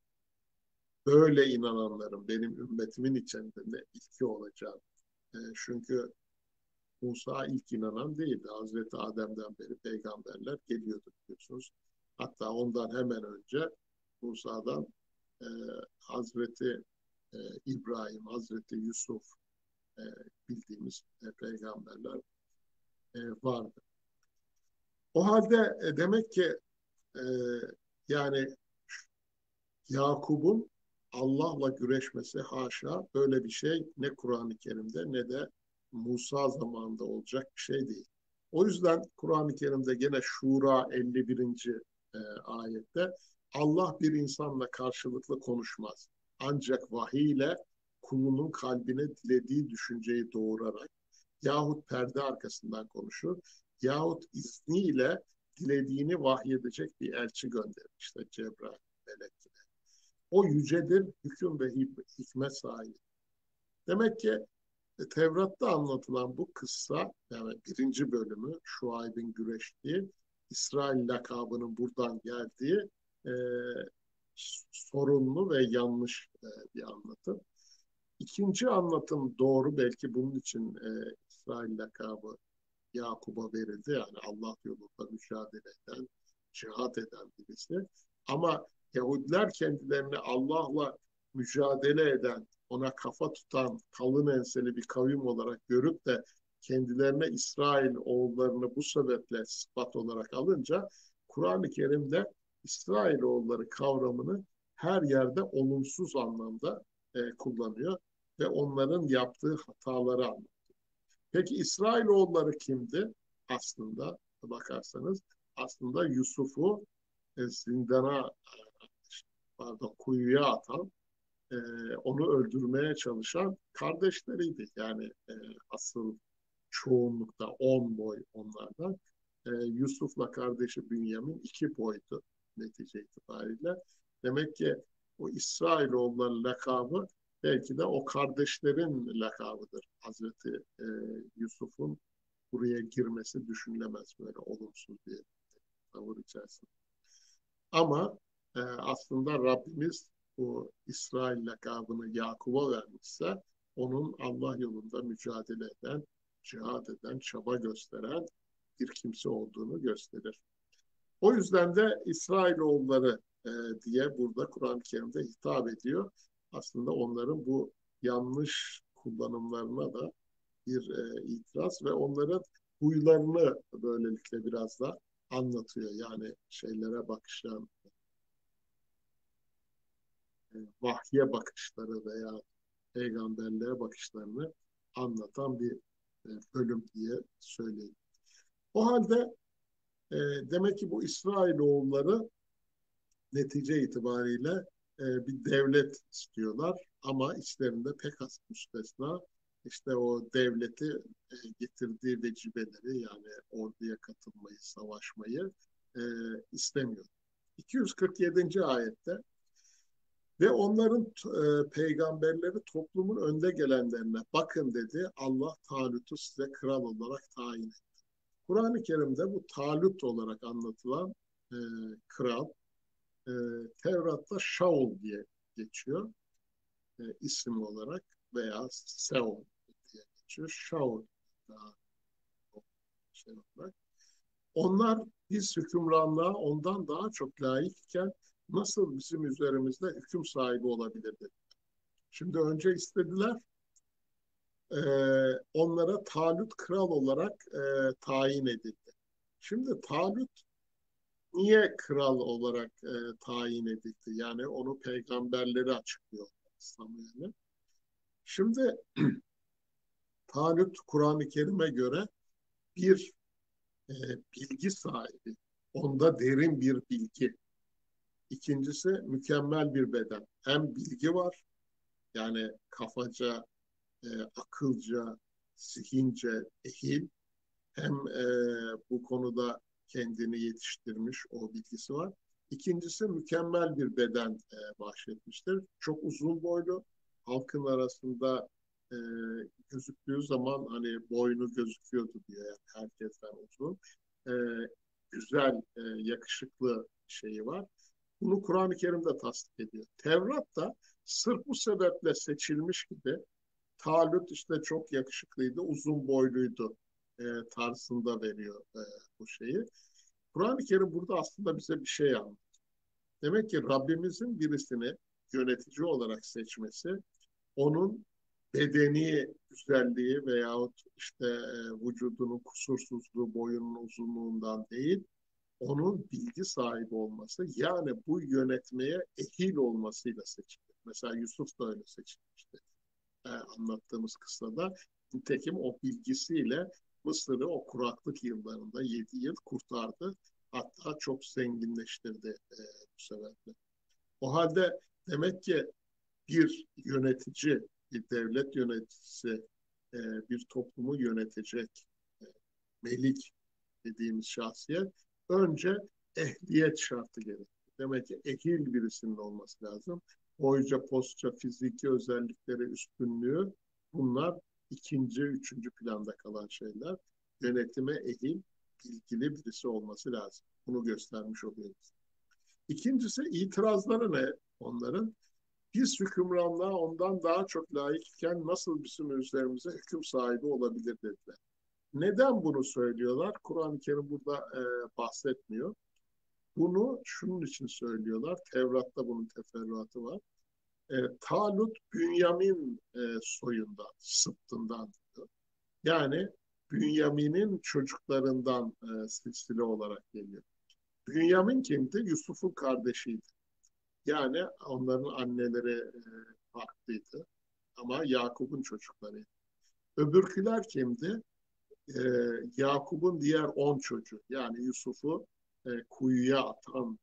böyle inananların, benim ümmetimin içinde ilki olacak. E, çünkü Musa ilk inanan değildi. Hazreti Adem'den beri peygamberler geliyordu biliyorsunuz. Hatta ondan hemen önce Musa'dan e, Hazreti e, İbrahim, Hazreti Yusuf e, bildiğimiz e, peygamberler e, vardı. O halde e, demek ki e, yani Yakup'un Allah'la güreşmesi haşa böyle bir şey ne Kur'an-ı Kerim'de ne de Musa zamanında olacak bir şey değil. O yüzden Kur'an-ı Kerim'de gene Şura elli birinci. E, ayette Allah bir insanla karşılıklı konuşmaz. Ancak vahiy ile kulunun kalbine dilediği düşünceyi doğurarak yahut perde arkasından konuşur yahut izniyle dilediğini vahyedecek bir elçi gönderir. İşte Cebrail, melek. O yücedir, hüküm ve hikmet sahibi. Demek ki e, Tevrat'ta anlatılan bu kıssa, yani birinci bölümü Şuayb'in güreştiği, İsrail lakabının buradan geldiği e, sorunlu ve yanlış e, bir anlatım. İkinci anlatım doğru, belki bunun için e, İsrail lakabı Yakub'a verildi. Yani Allah yolunda mücadele eden, cihat eden birisi. Ama Yahudiler kendilerini Allah'la mücadele eden, ona kafa tutan, kalın enseli bir kavim olarak görüp de kendilerine İsrail oğullarını bu sebeple sıfat olarak alınca Kur'an-ı Kerim'de İsrail oğulları kavramını her yerde olumsuz anlamda e, kullanıyor ve onların yaptığı hataları anlatıyor. Peki İsrailoğulları kimdi? Aslında bakarsanız aslında Yusuf'u e, zindana pardon kuyuya atan, e, onu öldürmeye çalışan kardeşleriydi. Yani e, asıl çoğunlukta on boy onlardan. E, Yusuf'la kardeşi Bünyamin iki boydu netice itibariyle. Demek ki o İsrailoğulları lakabı belki de o kardeşlerin lakabıdır. Hazreti e, Yusuf'un buraya girmesi düşünülemez böyle olumsuz bir tavır içerisinde. Ama e, aslında Rabbimiz bu İsrail lakabını Yakub'a vermişse onun Allah yolunda mücadele eden, cihad eden, çaba gösteren bir kimse olduğunu gösterir. O yüzden de İsrailoğulları e, diye burada Kur'an-ı Kerim'de hitap ediyor. Aslında onların bu yanlış kullanımlarına da bir e, itiraz ve onların huylarını böylelikle biraz da anlatıyor. Yani şeylere bakışan, e, vahye bakışları veya peygamberliğe bakışlarını anlatan bir e, bölüm diye söyleyeyim. O halde e, demek ki bu İsrailoğulları netice itibariyle e, bir devlet istiyorlar ama içlerinde pek az müstesna işte o devleti e, getirdiği vecibeleri yani orduya katılmayı, savaşmayı e, istemiyor. iki yüz kırk yedinci ayette ve onların e, peygamberleri toplumun önde gelenlerine bakın dedi Allah Talut'u size kral olarak tayin etti. Kur'an-ı Kerim'de bu Talut olarak anlatılan e, kral e, Tevrat'ta Şaul diye geçiyor e, isim olarak veya Seol diye geçiyor. Şaul daha şey olarak. Onlar biz hükümranlığa ondan daha çok layıkken nasıl bizim üzerimizde hüküm sahibi olabilirdi? Şimdi önce istediler e, onlara Talut kral olarak e, tayin edildi. Şimdi Talut niye kral olarak e, tayin edildi? Yani onu peygamberleri açıklıyor Samuel'e. Şimdi Talut Kur'an-ı Kerim'e göre bir e, bilgi sahibi. Onda derin bir bilgi. İkincisi mükemmel bir beden. Hem bilgi var, yani kafaca, e, akılca, zihince ehil, hem e, bu konuda kendini yetiştirmiş, o bilgisi var. İkincisi mükemmel bir beden e, bahşetmiştir. Çok uzun boylu, halkın arasında e, gözüktüğü zaman hani boynu gözüküyordu diye, yani herkesten uzun. E, güzel, e, yakışıklı şeyi var. Bunu Kur'an-ı Kerim'de tasdik ediyor. Tevrat da sırf bu sebeple seçilmiş gibi. Talut işte çok yakışıklıydı, uzun boyluydu e, tarzında veriyor e, bu şeyi. Kur'an-ı Kerim burada aslında bize bir şey anlatıyor. Demek ki Rabbimizin birisini yönetici olarak seçmesi, onun bedeni güzelliği veyahut işte e, vücudunun kusursuzluğu, boyunun uzunluğundan değil, onun bilgi sahibi olması, yani bu yönetmeye ehil olmasıyla seçilir. Mesela Yusuf da öyle seçilmişti e, anlattığımız kıssada. Nitekim o bilgisiyle Mısır'ı o kuraklık yıllarında yedi yıl kurtardı. Hatta çok zenginleştirdi e, bu sebeple. O halde demek ki bir yönetici, bir devlet yöneticisi, e, bir toplumu yönetecek e, melik dediğimiz şahsiyet önce ehliyet şartı gerekir. Demek ki ehil birisinin olması lazım. Boyca, postça, fiziki özellikleri, üstünlüğü, bunlar ikinci, üçüncü planda kalan şeyler. Yönetime ehil, bilgili birisi olması lazım. Bunu göstermiş oluyoruz. İkincisi itirazları ne onların? Biz hükümranlığa ondan daha çok layık iken nasıl bizim üzerimize hüküm sahibi olabilir dediler. Neden bunu söylüyorlar? Kur'an-ı Kerim burada e, bahsetmiyor. Bunu şunun için söylüyorlar. Tevrat'ta bunun teferruatı var. E, Talut Bünyamin e, soyundan, sıптından diyor. Yani Bünyamin'in çocuklarından e, silsile olarak geliyor. Bünyamin kimdi? Yusuf'un kardeşiydi. Yani onların anneleri e, farklıydı. Ama Yakup'un çocuklarıydı. Öbürküler kimdi? e, Yakup'un diğer on çocuğu, yani Yusuf'u e, kuyuya atan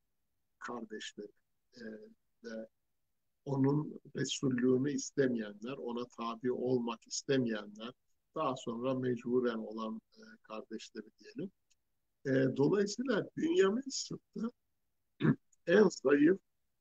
kardeşleri e, ve onun Resullüğünü istemeyenler, ona tabi olmak istemeyenler, daha sonra mecburen olan e, kardeşleri diyelim. E, dolayısıyla Bünyamin sırtı en zayıf,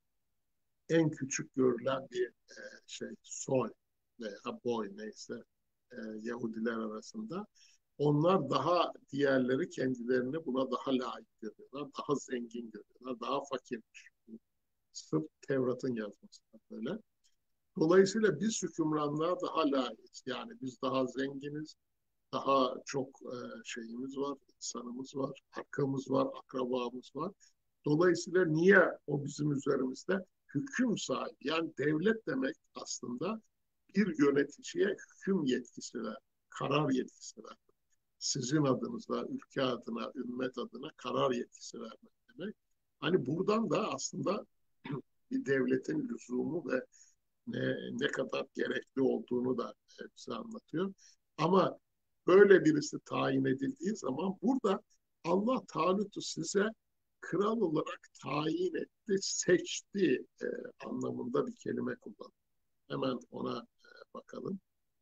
en küçük görülen bir e, şey, soy veya boy neyse e, Yahudiler arasında. Onlar daha diğerleri kendilerini buna daha layık görüyorlar, daha zengin görüyorlar, daha fakirmiş. Sırf Tevrat'ın yazmasında böyle. Dolayısıyla biz hükümranlığa daha layığız. Yani biz daha zenginiz, daha çok e, şeyimiz var, insanımız var, hakkımız var, akrabamız var. Dolayısıyla niye o bizim üzerimizde hüküm sahibi? Yani devlet demek aslında bir yöneticiye hüküm yetkisi ver, karar yetkisi ver. Sizin adınıza, ülke adına, ümmet adına karar yetkisi vermek demek. Hani buradan da aslında bir devletin lüzumu ve ne, ne kadar gerekli olduğunu da bize anlatıyor. Ama böyle birisi tayin edildiği zaman burada Allah Talut'u size kral olarak tayin etti, seçti e, anlamında bir kelime kullanıyor. Hemen ona e, bakalım.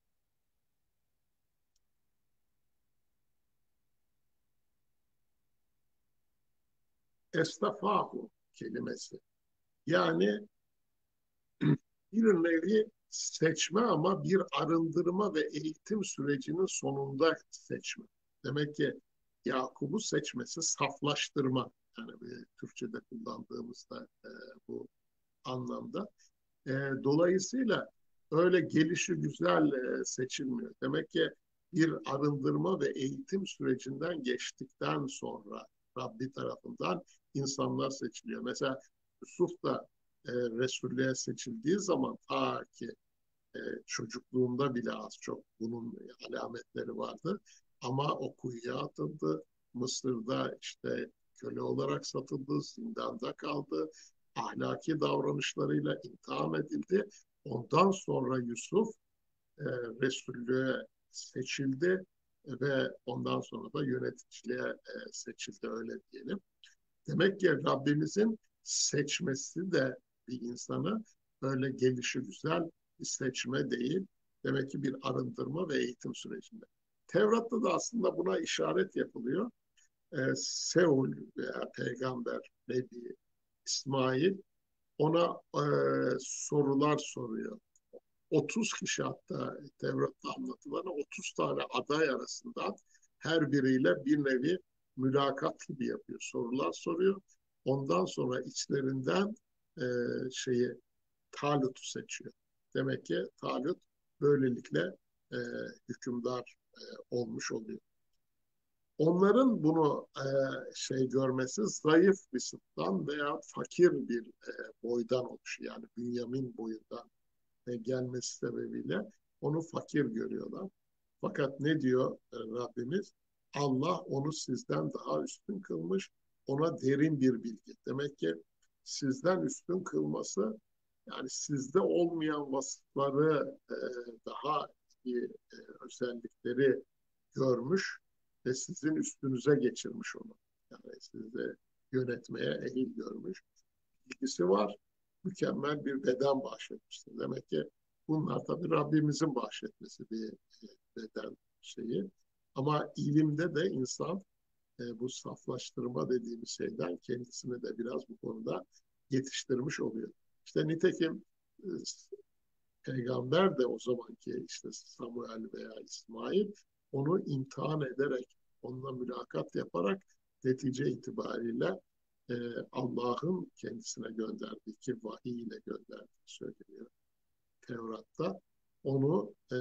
Estafahu kelimesi. Yani bir nevi seçme ama bir arındırma ve eğitim sürecinin sonunda seçme. Demek ki Yakup'u seçmesi saflaştırma. Yani bir Türkçe'de kullandığımızda e, bu anlamda. E, dolayısıyla öyle gelişi güzel e, seçilmiyor. Demek ki bir arındırma ve eğitim sürecinden geçtikten sonra Rabbi tarafından insanlar seçiliyor. Mesela Yusuf da e, Resulü'ye seçildiği zaman ta ki e, çocukluğunda bile az çok bunun alametleri vardı. Ama o kuyuya atıldı. Mısır'da işte köle olarak satıldı, zindanda kaldı. Ahlaki davranışlarıyla imtihan edildi. Ondan sonra Yusuf e, Resullüğe seçildi ve ondan sonra da yöneticiliğe e, seçildi öyle diyelim. Demek ki Rabbimizin seçmesi de bir insanı öyle gelişi güzel bir seçme değil. Demek ki bir arındırma ve eğitim sürecinde. Tevrat'ta da aslında buna işaret yapılıyor. Ee, Seul veya peygamber Nebi İsmail ona e, sorular soruyor. otuz kişi, hatta Tevrat'ta anlatılan otuz tane aday arasından her biriyle bir nevi mülakat gibi yapıyor. Sorular soruyor. Ondan sonra içlerinden e, şeyi Talut'u seçiyor. Demek ki Talut böylelikle e, hükümdar e, olmuş oluyor. Onların bunu e, şey görmesi zayıf bir sınıftan veya fakir bir e, boydan oluşuyor. Yani Bünyamin boyundan e, gelmesi sebebiyle onu fakir görüyorlar. Fakat ne diyor e, Rabbimiz? Allah onu sizden daha üstün kılmış, ona derin bir bilgi. Demek ki sizden üstün kılması, yani sizde olmayan vasıfları, e, daha iyi e, özellikleri görmüş ve sizin üstünüze geçirmiş onu. Yani sizi yönetmeye ehil görmüş. Bilgisi var. Mükemmel bir beden bahşetmiştir. Demek ki bunlar tabii Rabbimizin bahşetmesi bir beden şeyi. Ama ilimde de insan e, bu saflaştırma dediğimiz şeyden kendisini de biraz bu konuda yetiştirmiş oluyor. İşte nitekim e, peygamber de o zamanki işte Samuel veya İsmail onu imtihan ederek, onunla mülakat yaparak netice itibariyle e, Allah'ın kendisine gönderdiği, ki vahiy ile gönderdiği söyleniyor Tevrat'ta. Onu e,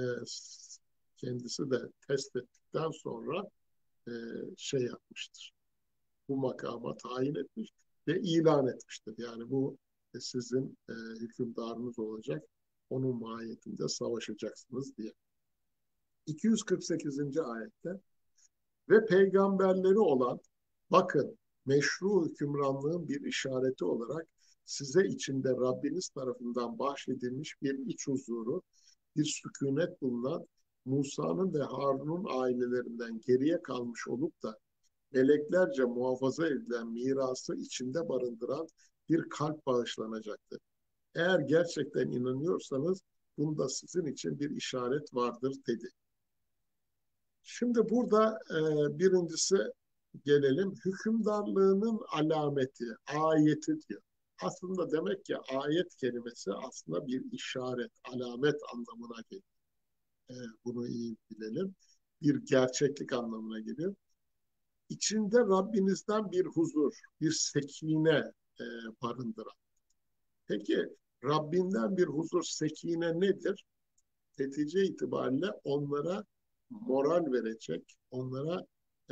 kendisi de test ettikten sonra e, şey yapmıştır. Bu makama tayin etmiş ve ilan etmiştir. Yani bu e, sizin e, hükümdarınız olacak. Onun mahiyetinde savaşacaksınız diye. iki yüz kırk sekizinci ayette ve peygamberleri olan, bakın, meşru hükümranlığın bir işareti olarak size içinde Rabbiniz tarafından bahşedilmiş bir iç huzuru, bir sükunet bulunan Musa'nın ve Harun'un ailelerinden geriye kalmış olup da meleklerce muhafaza edilen mirası içinde barındıran bir kalp bağışlanacaktır. Eğer gerçekten inanıyorsanız bunda sizin için bir işaret vardır dedi. Şimdi burada e, birincisi gelelim hükümdarlığının alameti, ayeti diyor. Aslında demek ki ayet kelimesi aslında bir işaret, alamet anlamına geliyor. E, bunu iyi bilelim. Bir gerçeklik anlamına geliyor. İçinde Rabbinizden bir huzur, bir sekine e, barındıran. Peki Rabbinden bir huzur, sekine nedir? Netice itibariyle onlara moral verecek, onlara e,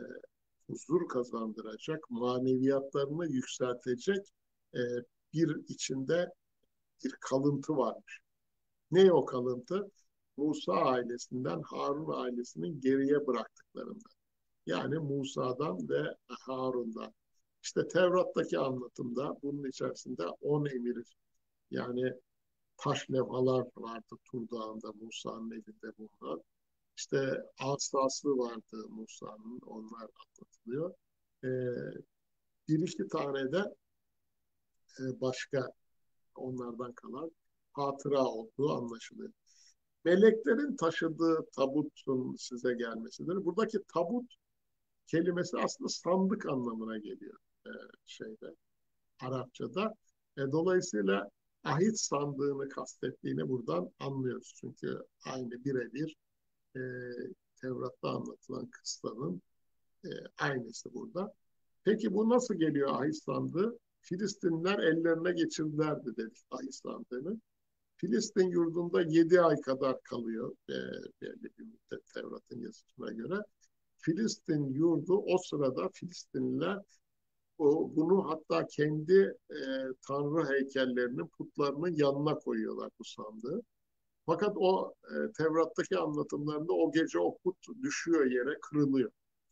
huzur kazandıracak, maneviyatlarını yükseltecek e, bir içinde bir kalıntı varmış. Ne o kalıntı? Musa ailesinden Harun ailesinin geriye bıraktıklarından. Yani Musa'dan ve Harun'dan. İşte Tevrat'taki anlatımda bunun içerisinde on emir, yani taş levhalar vardı Tur Dağı'nda Musa'nın elinde bulunan. İşte asası vardı Musa'nın, onlar anlatılıyor. Ee, bir iki tane de e, başka onlardan kalan hatıra olduğu anlaşılıyor. Meleklerin taşıdığı tabutun size gelmesidir. Buradaki tabut kelimesi aslında sandık anlamına geliyor e, şeyde, Arapçada. E, dolayısıyla ahit sandığını kastettiğini buradan anlıyoruz. Çünkü aynı birebir e, Tevrat'ta anlatılan kıssanın e, aynısı burada. Peki bu nasıl geliyor ahit sandığı? Filistinliler ellerine geçirdilerdi dedik ahit sandığını. Filistin yurdunda yedi ay kadar kalıyor e, belli bir müddet Tevrat'ın yazısına göre. Filistin yurdu o sırada Filistinliler o, bunu hatta kendi e, tanrı heykellerinin, putlarının yanına koyuyorlar bu sandığı. Fakat o e, Tevrat'taki anlatımlarında o gece o put düşüyor yere, kırılıyor.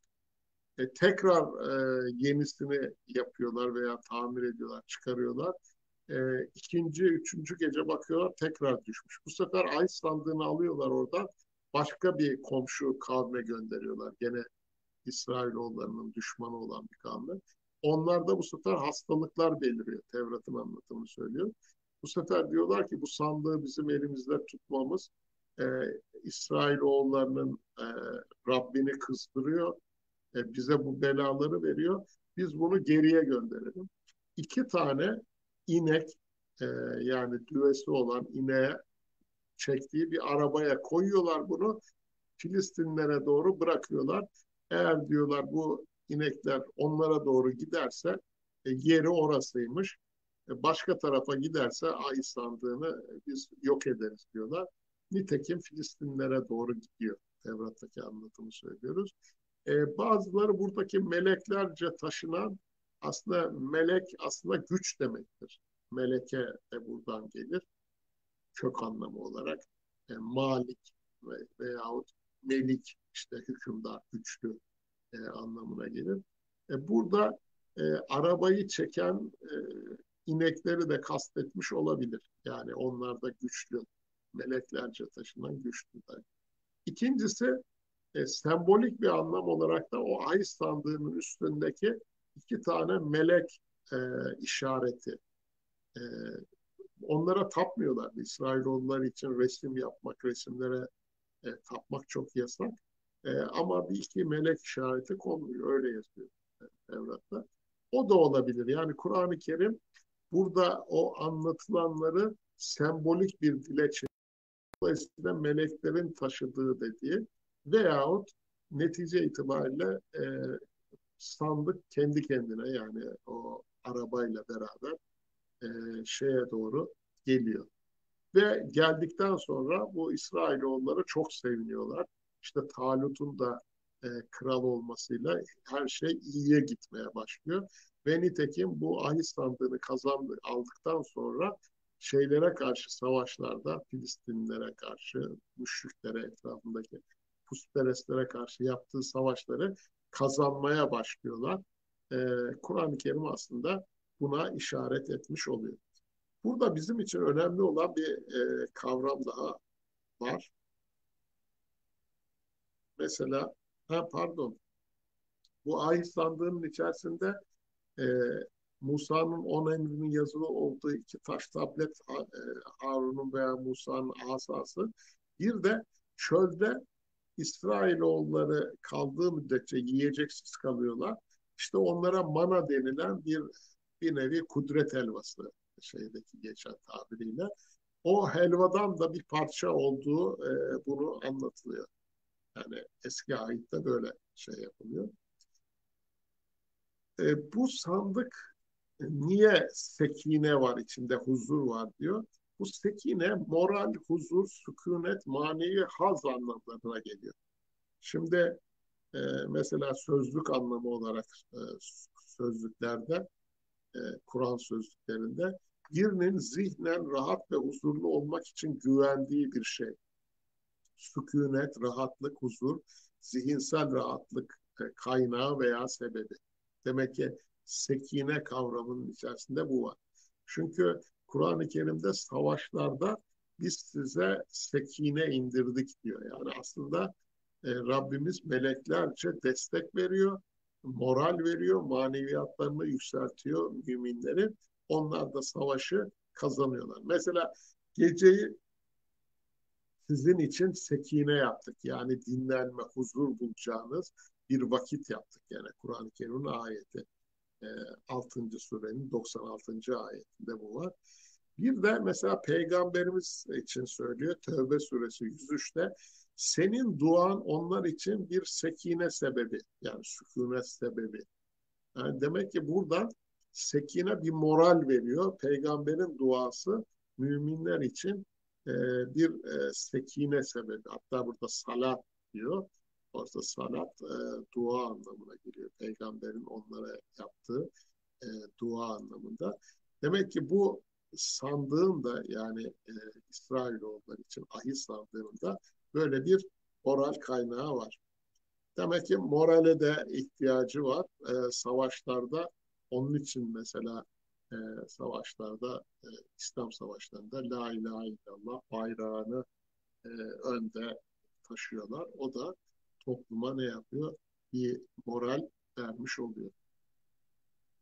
E, tekrar e, yenisini yapıyorlar veya tamir ediyorlar, çıkarıyorlar. E, ikinci, üçüncü gece bakıyorlar tekrar düşmüş. Bu sefer ay sandığını alıyorlar oradan. Başka bir komşu kavme gönderiyorlar. Gene İsrailoğullarının düşmanı olan bir kavme. Onlarda bu sefer hastalıklar beliriyor. Tevrat'ın anlatımını söylüyor. Bu sefer diyorlar ki bu sandığı bizim elimizde tutmamız e, İsrailoğullarının e, Rabbini kızdırıyor. E, bize bu belaları veriyor. Biz bunu geriye gönderelim. İki tane inek e, yani düvesi olan ineğe çektiği bir arabaya koyuyorlar bunu. Filistinlere doğru bırakıyorlar. Eğer diyorlar bu inekler onlara doğru giderse e, yeri orasıymış. E, başka tarafa giderse ay sandığını biz yok ederiz diyorlar. Nitekim Filistinlere doğru gidiyor. Tevrat'taki anlatımı söylüyoruz. E, bazıları buradaki meleklerce taşınan aslında melek aslında güç demektir. Meleke de buradan gelir kök anlamı olarak. E, malik ve, veyahut melik işte hükümdar, güçlü e, anlamına gelir. E, burada e, arabayı çeken e, inekleri de kastetmiş olabilir. Yani onlar da güçlü, meleklerce taşınan güçlüler. İkincisi e, sembolik bir anlam olarak da o ay sandığının üstündeki iki tane melek e, işareti. E, Onlara tapmıyorlardı. İsrailoğulları için resim yapmak, resimlere e, tapmak çok yasak. E, ama bir iki melek işareti konuluyor. Öyle yazıyor Tevrat'ta. O da olabilir. Yani Kur'an-ı Kerim burada o anlatılanları sembolik bir dile çeviriyor. Dolayısıyla meleklerin taşıdığı dediği veyahut netice itibariyle e, sandık kendi kendine yani o arabayla beraber e, şeye doğru geliyor. Ve geldikten sonra bu İsrailoğulları çok seviniyorlar. İşte Talut'un da e, kral olmasıyla her şey iyiye gitmeye başlıyor. Ve nitekim bu ahit sandığını kazandı, aldıktan sonra şeylere karşı savaşlarda Filistinlilere karşı, müşriklere etrafındaki putperestlere karşı yaptığı savaşları kazanmaya başlıyorlar. E, Kur'an-ı Kerim aslında buna işaret etmiş oluyor. Burada bizim için önemli olan bir e, kavram daha var. Mesela, ha, pardon, bu ahit sandığının içerisinde e, Musa'nın on emrinin yazılı olduğu iki taş tablet, e, Harun'un veya Musa'nın asası, bir de çölde İsrailoğulları kaldığı müddetçe yiyeceksiz kalıyorlar. İşte onlara mana denilen bir bir nevi kudret helvası şeydeki geçen tabiriyle. O helvadan da bir parça olduğu e, bunu anlatılıyor. Yani eski ayette böyle şey yapılıyor. E, bu sandık niye sekine var içinde, huzur var diyor. Bu sekine moral, huzur, sükunet, manevi haz anlamlarına geliyor. Şimdi e, mesela sözlük anlamı olarak e, sözlüklerde, e, Kur'an sözlüklerinde birinin zihnen rahat ve huzurlu olmak için güvendiği bir şey. Sükunet, rahatlık, huzur, zihinsel rahatlık e, kaynağı veya sebebi. Demek ki sekine kavramının içerisinde bu var. Çünkü Kur'an-ı Kerim'de savaşlarda biz size sekine indirdik diyor. Yani aslında e, Rabbimiz meleklerce destek veriyor, moral veriyor, maneviyatlarını yükseltiyor müminlerin. Onlar da savaşı kazanıyorlar. Mesela geceyi sizin için sekine yaptık. Yani dinlenme, huzur bulacağınız bir vakit yaptık. Yani Kur'an-ı Kerim'in ayeti. E, altıncı surenin doksan altıncı ayetinde bu var. Bir de mesela Peygamberimiz için söylüyor Tevbe suresi yüz üçte senin duan onlar için bir sekine sebebi yani sükunet sebebi. Yani demek ki buradan sekine bir moral veriyor. Peygamberin duası müminler için e, bir e, sekine sebebi. Hatta burada salat diyor. Orada salat e, dua anlamına geliyor. Peygamberin onlara yaptığı e, dua anlamında. Demek ki bu sandığın da yani e, İsrailoğulları için ahit sandığında böyle bir moral kaynağı var. Demek ki morale de ihtiyacı var. E, savaşlarda onun için mesela e, savaşlarda e, İslam savaşlarında La ilahe illallah bayrağını e, önde taşıyorlar. O da topluma ne yapıyor? Bir moral vermiş oluyor.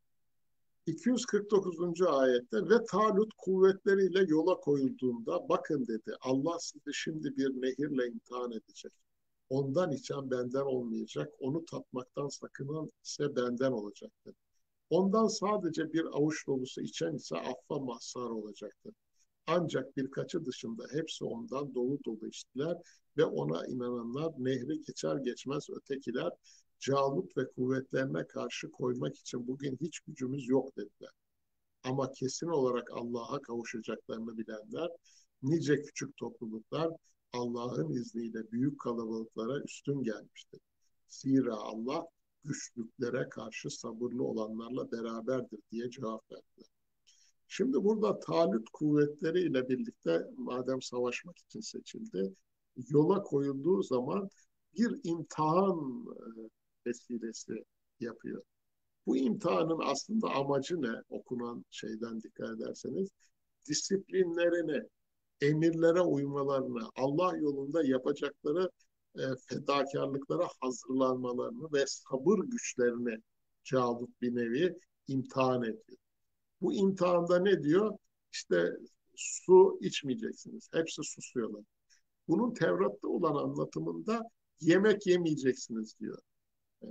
iki yüz kırk dokuzuncu ayette ve Talut kuvvetleriyle yola koyulduğunda bakın dedi Allah sizi şimdi bir nehirle imtihan edecek. Ondan içen benden olmayacak. Onu tatmaktan sakınan ise benden olacaktır. Ondan sadece bir avuç dolusu içen ise affa mazhar olacaktır. Ancak birkaçı dışında hepsi ondan dolu dolu içtiler ve ona inananlar nehri geçer geçmez ötekiler Calut ve kuvvetlerine karşı koymak için bugün hiç gücümüz yok dediler. Ama kesin olarak Allah'a kavuşacaklarını bilenler, nice küçük topluluklar Allah'ın izniyle büyük kalabalıklara üstün gelmiştir. Zira Allah güçlüklere karşı sabırlı olanlarla beraberdir diye cevap verdiler. Şimdi burada Talut kuvvetleriyle birlikte madem savaşmak için seçildi, yola koyulduğu zaman bir imtihan e, vesilesi yapıyor. Bu imtihanın aslında amacı ne? Okunan şeyden dikkat ederseniz disiplinlerini, emirlere uymalarını, Allah yolunda yapacakları e, fedakarlıklara hazırlanmalarını ve sabır güçlerini Calut bir nevi imtihan ediyor. Bu imtihanda ne diyor? İşte su içmeyeceksiniz. Hepsi susuyorlar. Bunun Tevrat'ta olan anlatımında yemek yemeyeceksiniz diyor e,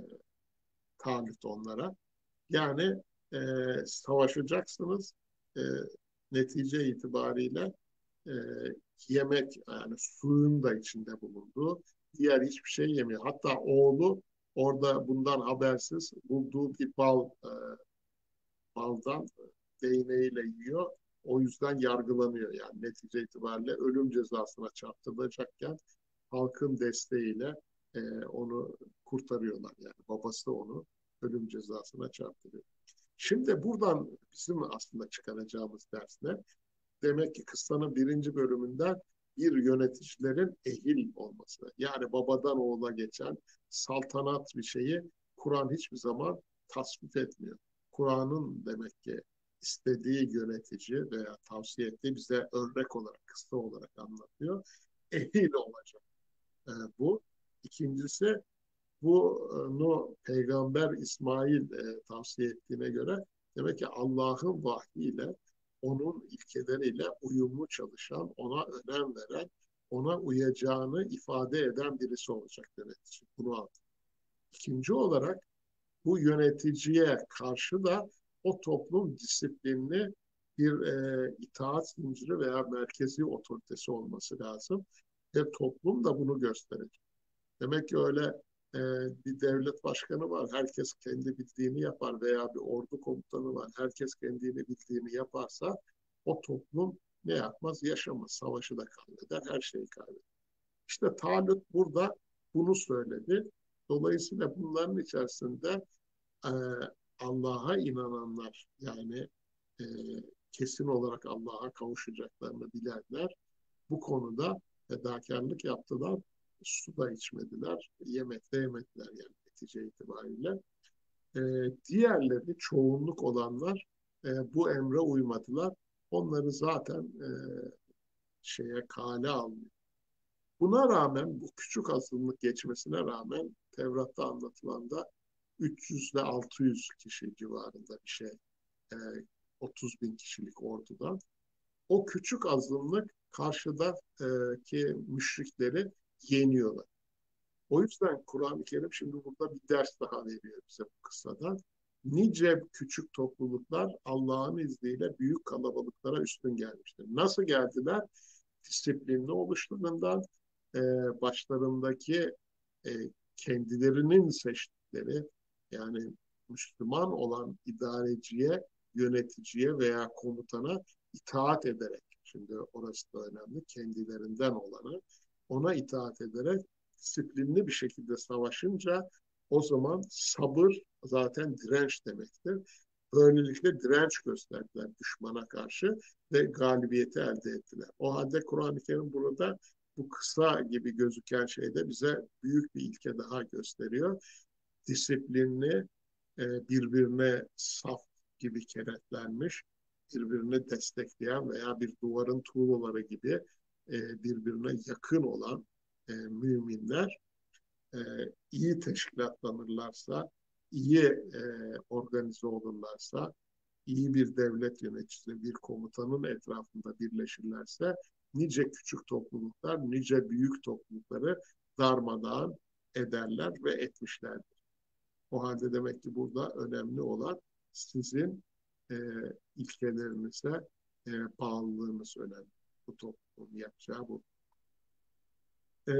Talut onlara. Yani e, savaşacaksınız. E, netice itibariyle e, yemek yani suyun da içinde bulunduğu diğer hiçbir şey yemiyor. Hatta oğlu orada bundan habersiz bulduğu bir bal e, baldan değneğiyle yiyor. O yüzden yargılanıyor yani netice itibariyle ölüm cezasına çarptırılacakken halkın desteğiyle e, onu kurtarıyorlar. Yani babası onu ölüm cezasına çarptırıyor. Şimdi buradan bizim aslında çıkaracağımız ders ne? Demek ki kıssanın birinci bölümünden bir yöneticilerin ehil olması. Yani babadan oğula geçen saltanat bir şeyi Kur'an hiçbir zaman tasvip etmiyor. Kur'an'ın demek ki istediği yönetici veya tavsiye ettiği bize örnek olarak, kıssa olarak anlatıyor. Ehil olacak e, bu. İkincisi bunu Peygamber İsmail e, tavsiye ettiğine göre demek ki Allah'ın vahyiyle onun ilkeleriyle uyumlu çalışan, ona önem veren, ona uyacağını ifade eden birisi olacak yönetici. Bunu aldı. İkinci olarak bu yöneticiye karşı da o toplum disiplinli bir e, itaat zinciri veya merkezi otoritesi olması lazım. Ve toplum da bunu gösterecek. Demek ki öyle e, bir devlet başkanı var. Herkes kendi bildiğini yapar veya bir ordu komutanı var. Herkes kendini bildiğini yaparsa o toplum ne yapmaz? Yaşamaz. Savaşı da kaybeder, her şeyi kaybeder. İşte Talut burada bunu söyledi. Dolayısıyla bunların içerisinde e, Allah'a inananlar yani e, kesin olarak Allah'a kavuşacaklarını bilenler bu konuda fedakarlık yaptılar. Su da içmediler, yemek de yemediler yani netice itibariyle. E, diğerleri çoğunluk olanlar e, bu emre uymadılar. Onları zaten e, şeye kale almıyor. Buna rağmen bu küçük azınlık geçmesine rağmen Tevrat'ta anlatılan da üç yüz ile altı yüz kişi civarında bir şey. E, otuz bin kişilik ordudan. O küçük azınlık karşıdaki müşrikleri yeniyorlar. O yüzden Kur'an-ı Kerim şimdi burada bir ders daha veriyor bize bu kıssadan. Nice küçük topluluklar Allah'ın izniyle büyük kalabalıklara üstün gelmiştir. Nasıl geldiler? Disiplinli oluşlarından e, başlarındaki e, kendilerinin seçtikleri yani Müslüman olan idareciye, yöneticiye veya komutana itaat ederek, şimdi orası da önemli, kendilerinden olanı ona itaat ederek disiplinli bir şekilde savaşınca o zaman sabır zaten direnç demektir. Böylelikle direnç gösterdiler düşmana karşı ve galibiyeti elde ettiler. O halde Kur'an-ı Kerim burada bu kısa gibi gözüken şeyde bize büyük bir ilke daha gösteriyor. Disiplinli, e, birbirine saf gibi kenetlenmiş, birbirini destekleyen veya bir duvarın tuğlaları gibi e, birbirine yakın olan e, müminler e, iyi teşkilatlanırlarsa, iyi e, organize olurlarsa, iyi bir devlet yöneticisi, bir komutanın etrafında birleşirlerse nice küçük topluluklar, nice büyük toplulukları darmadağın ederler ve etmişlerdir. O halde demek ki burada önemli olan sizin e, ilkelerinize e, bağlılığınız önemli. Bu toplumun yapacağı bu. E,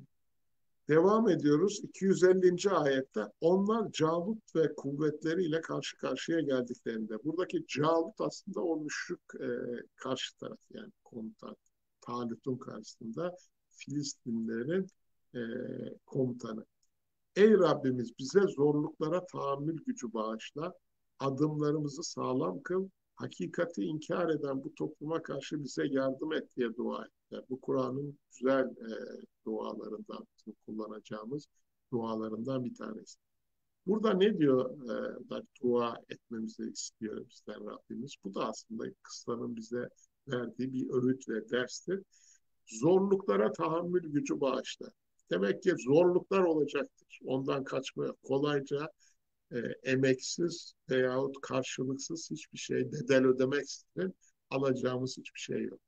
Devam ediyoruz. iki yüz ellinci ayette onlar Calut ve kuvvetleriyle karşı karşıya geldiklerinde. Buradaki Calut aslında o müşrik e, karşı taraf yani komutan. Talut'un karşısında Filistinlerin e, komutanı. Ey Rabbimiz bize zorluklara tahammül gücü bağışla, adımlarımızı sağlam kıl, hakikati inkar eden bu topluma karşı bize yardım et diye dua ettiler. Bu Kur'an'ın güzel e, dualarından, bizim kullanacağımız dualarından bir tanesi. Burada ne diyor e, dua etmemizi istiyor bizden Rabbimiz? Bu da aslında kıssanın bize verdiği bir öğüt ve derstir. Zorluklara tahammül gücü bağışla. Demek ki zorluklar olacaktır. Ondan kaçmaya kolayca e, emeksiz veyahut karşılıksız hiçbir şey bedel ödemeksizin alacağımız hiçbir şey yok.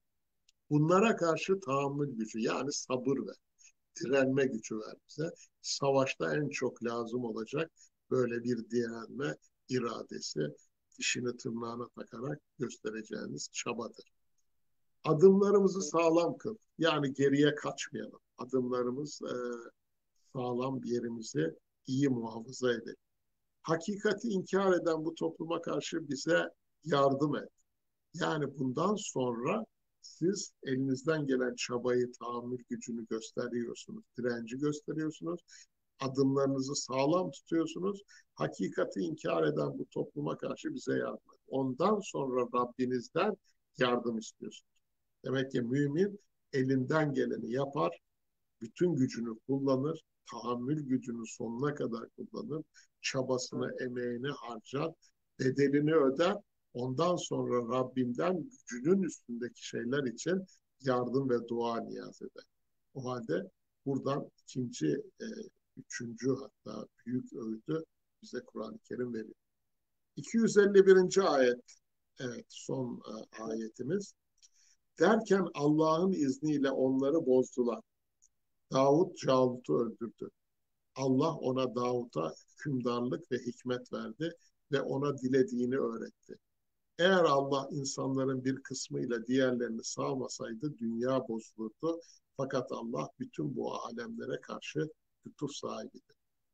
Bunlara karşı tahammül gücü yani sabır ver, direnme gücü ver bize. Savaşta en çok lazım olacak böyle bir direnme iradesi, dişini tırnağına takarak göstereceğiniz çabadır. Adımlarımızı sağlam kıl. Yani geriye kaçmayalım. Adımlarımız e, sağlam bir yerimizi iyi muhafaza edelim. Hakikati inkar eden bu topluma karşı bize yardım et. Yani bundan sonra siz elinizden gelen çabayı, tahammül gücünü gösteriyorsunuz, direnci gösteriyorsunuz, adımlarınızı sağlam tutuyorsunuz. Hakikati inkar eden bu topluma karşı bize yardım et. Ondan sonra Rabbinizden yardım istiyorsunuz. Demek ki mümin elinden geleni yapar, bütün gücünü kullanır, tahammül gücünü sonuna kadar kullanır, çabasını, emeğini harcar, bedelini öder. Ondan sonra Rabbimden gücünün üstündeki şeyler için yardım ve dua niyaz eder. O halde buradan ikinci, e, üçüncü hatta büyük öğütü bize Kur'an-ı Kerim veriyor. iki yüz elli birinci ayet, evet son e, ayetimiz. Derken Allah'ın izniyle onları bozdular. Davut Calut'u öldürdü. Allah ona Davut'a hükümdarlık ve hikmet verdi ve ona dilediğini öğretti. Eğer Allah insanların bir kısmıyla diğerlerini sağmasaydı dünya bozulurdu. Fakat Allah bütün bu alemlere karşı lütuf sahibidir.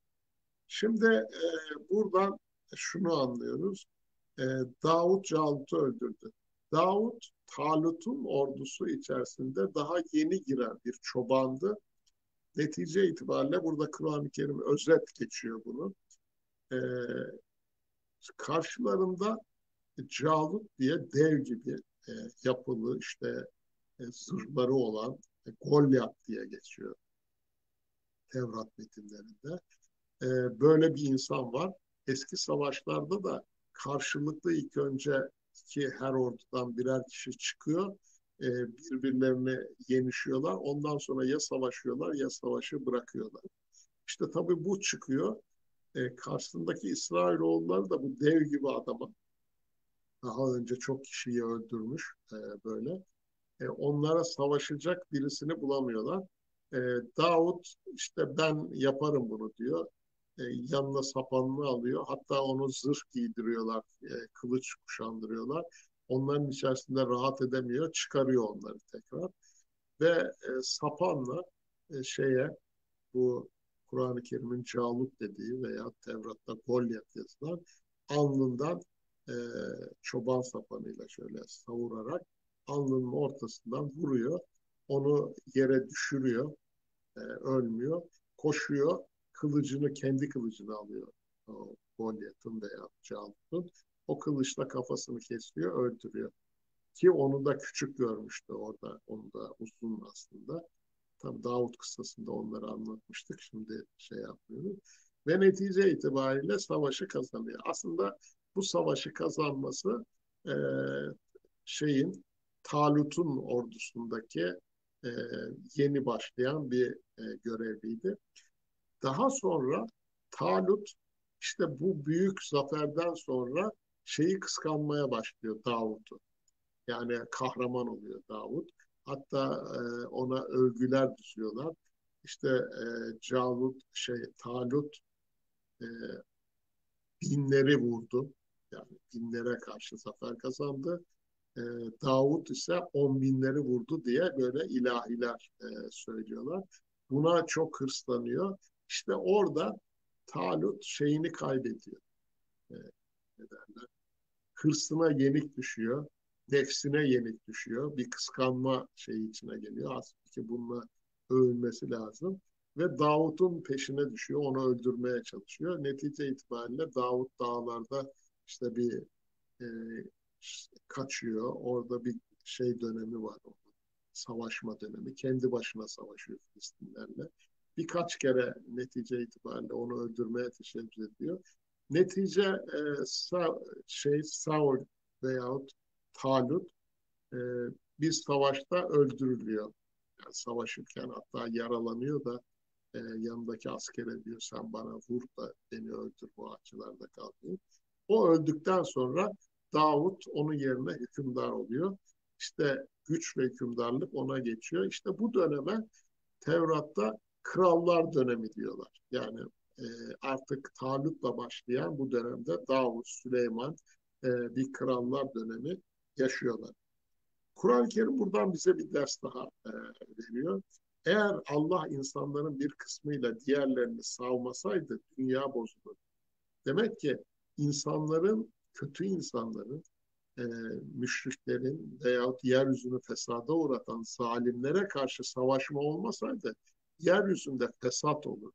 Şimdi e, buradan şunu anlıyoruz. E, Davut Calut'u öldürdü. Davut Talut'un ordusu içerisinde daha yeni giren bir çobandı. Netice itibariyle burada Kur'an-ı Kerim özet geçiyor bunu. Ee, Karşılarında Calut diye dev gibi e, yapılı işte e, zırhları olan e, Golyat diye geçiyor Tevrat metinlerinde. E, böyle bir insan var. Eski savaşlarda da karşılıklı ilk önce iki her ordudan birer kişi çıkıyor. E, birbirlerini yenişiyorlar. Ondan sonra ya savaşıyorlar ya savaşı bırakıyorlar. İşte tabii bu çıkıyor. E, karşısındaki İsrailoğulları da bu dev gibi adama daha önce çok kişiyi öldürmüş e, böyle. E, onlara savaşacak birisini bulamıyorlar. E, Davut işte ben yaparım bunu diyor. E, yanına sapanını alıyor. Hatta onu zırh giydiriyorlar, e, kılıç kuşandırıyorlar. Onların içerisinde rahat edemiyor, çıkarıyor onları tekrar. Ve e, sapanla e, şeye bu Kur'an-ı Kerim'in Calut dediği veya Tevrat'ta Golyat yazılan alnından e, çoban sapanıyla şöyle savurarak alnının ortasından vuruyor. Onu yere düşürüyor. E, ölmüyor. Koşuyor. Kılıcını, kendi kılıcını alıyor. O Golyat'ın veya Calut'un. O kılıçla kafasını kesiyor, öldürüyor. Ki onu da küçük görmüştü orada. Onu da uzun aslında. Tabii Davut kıssasında onları anlatmıştık. Şimdi şey yapmıyoruz. Ve netice itibariyle savaşı kazanıyor. Aslında bu savaşı kazanması e, şeyin Talut'un ordusundaki e, yeni başlayan bir e, görevliydi. Daha sonra Talut işte bu büyük zaferden sonra şeyi kıskanmaya başlıyor, Davut'u. Yani kahraman oluyor Davut. Hatta e, ona övgüler düzüyorlar. İşte e, Calut, şey Talut e, binleri vurdu. Yani binlere karşı zafer kazandı. E, Davut ise on binleri vurdu diye böyle ilahiler e, söylüyorlar. Buna çok hırslanıyor. İşte orada Talut şeyini kaybediyor. E, ne derler? Hırsına yenik düşüyor. Nefsine yenik düşüyor. Bir kıskanma şeyi içine geliyor. Aslında bununla övülmesi lazım. Ve Davut'un peşine düşüyor. Onu öldürmeye çalışıyor. Netice itibariyle Davut dağlarda işte bir e, kaçıyor. Orada bir şey dönemi var. Savaşma dönemi. Kendi başına savaşıyor Filistinlerle. Birkaç kere netice itibariyle onu öldürmeye teşebbüs ediyor. Netice e, Sa şey Saul veyahut Talut e, bir savaşta öldürülüyor. Yani savaşırken hatta yaralanıyor da e, yanındaki askere diyor sen bana vur da beni öldür bu ağaçlarda kalmıyor. O öldükten sonra Davut onun yerine hükümdar oluyor. İşte güç ve hükümdarlık ona geçiyor. İşte bu döneme Tevrat'ta krallar dönemi diyorlar. Yani e, artık Talut'la başlayan bu dönemde Davut, Süleyman e, bir krallar dönemi yaşıyorlar. Kur'an-ı Kerim buradan bize bir ders daha e, veriyor. Eğer Allah insanların bir kısmıyla diğerlerini savmasaydı dünya bozulurdu. Demek ki insanların, kötü insanların, e, müşriklerin veyahut yeryüzünü fesada uğratan zalimlere karşı savaşma olmasaydı yeryüzünde fesat olur.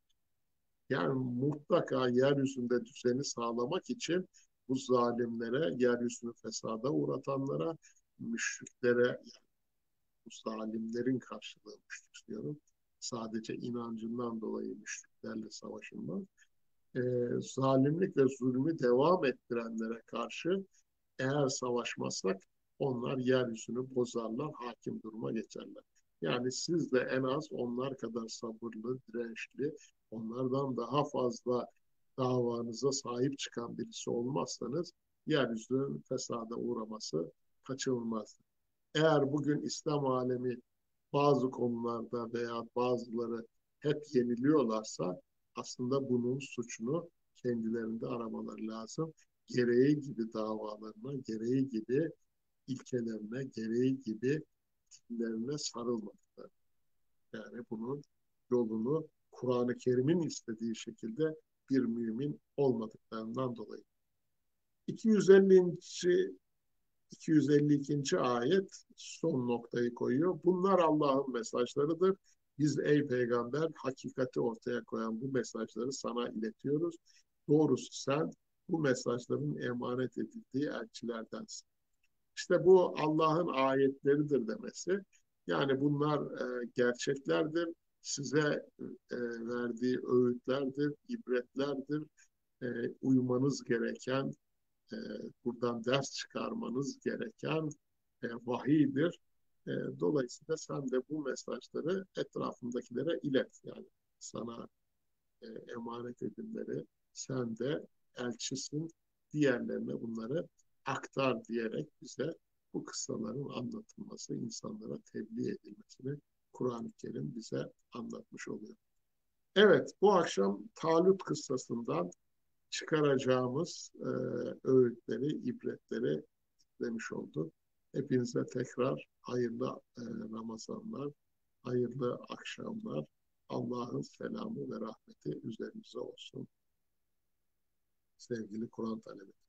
Yani mutlaka yeryüzünde düzeni sağlamak için bu zalimlere, yeryüzünü fesada uğratanlara, müşriklere, yani bu zalimlerin karşılığı müşrik diyorum. Sadece inancından dolayı müşriklerle savaşılmaz. E, zalimlik ve zulmü devam ettirenlere karşı eğer savaşmazsak onlar yeryüzünü bozarlar, hakim duruma geçerler. Yani siz de en az onlar kadar sabırlı, dirençli, onlardan daha fazla davanıza sahip çıkan birisi olmazsanız yeryüzünün fesada uğraması kaçınılmaz. Eğer bugün İslam alemi bazı konularda veya bazıları hep yeniliyorlarsa aslında bunun suçunu kendilerinde aramaları lazım. Gereği gibi davalarına, gereği gibi ilkelerine, gereği gibi dinlerine sarılmadılar. Yani bunun yolunu Kur'an-ı Kerim'in istediği şekilde bir mümin olmadıklarından dolayı. iki yüz ellinci. iki yüz elli ikinci ayet son noktayı koyuyor. Bunlar Allah'ın mesajlarıdır. Biz ey peygamber hakikati ortaya koyan bu mesajları sana iletiyoruz. Doğrusu sen bu mesajların emanet edildiği elçilerdensin. İşte bu Allah'ın ayetleridir demesi. Yani bunlar e, gerçeklerdir. Size e, verdiği öğütlerdir, ibretlerdir. E, uymanız gereken, e, buradan ders çıkarmanız gereken e, vahiydir. E, dolayısıyla sen de bu mesajları etrafındakilere ilet. Yani sana e, emanet edinleri sen de elçisin, diğerlerine bunları aktar diyerek bize bu kıssaların anlatılması, insanlara tebliğ edilmesini Kur'an-ı Kerim bize anlatmış oluyor. Evet, bu akşam Talut kıssasından çıkaracağımız e, öğütleri, ibretleri demiş olduk. Hepinize tekrar hayırlı e, Ramazanlar, hayırlı akşamlar. Allah'ın selamı ve rahmeti üzerinize olsun. Sevgili Kur'an talebeleri.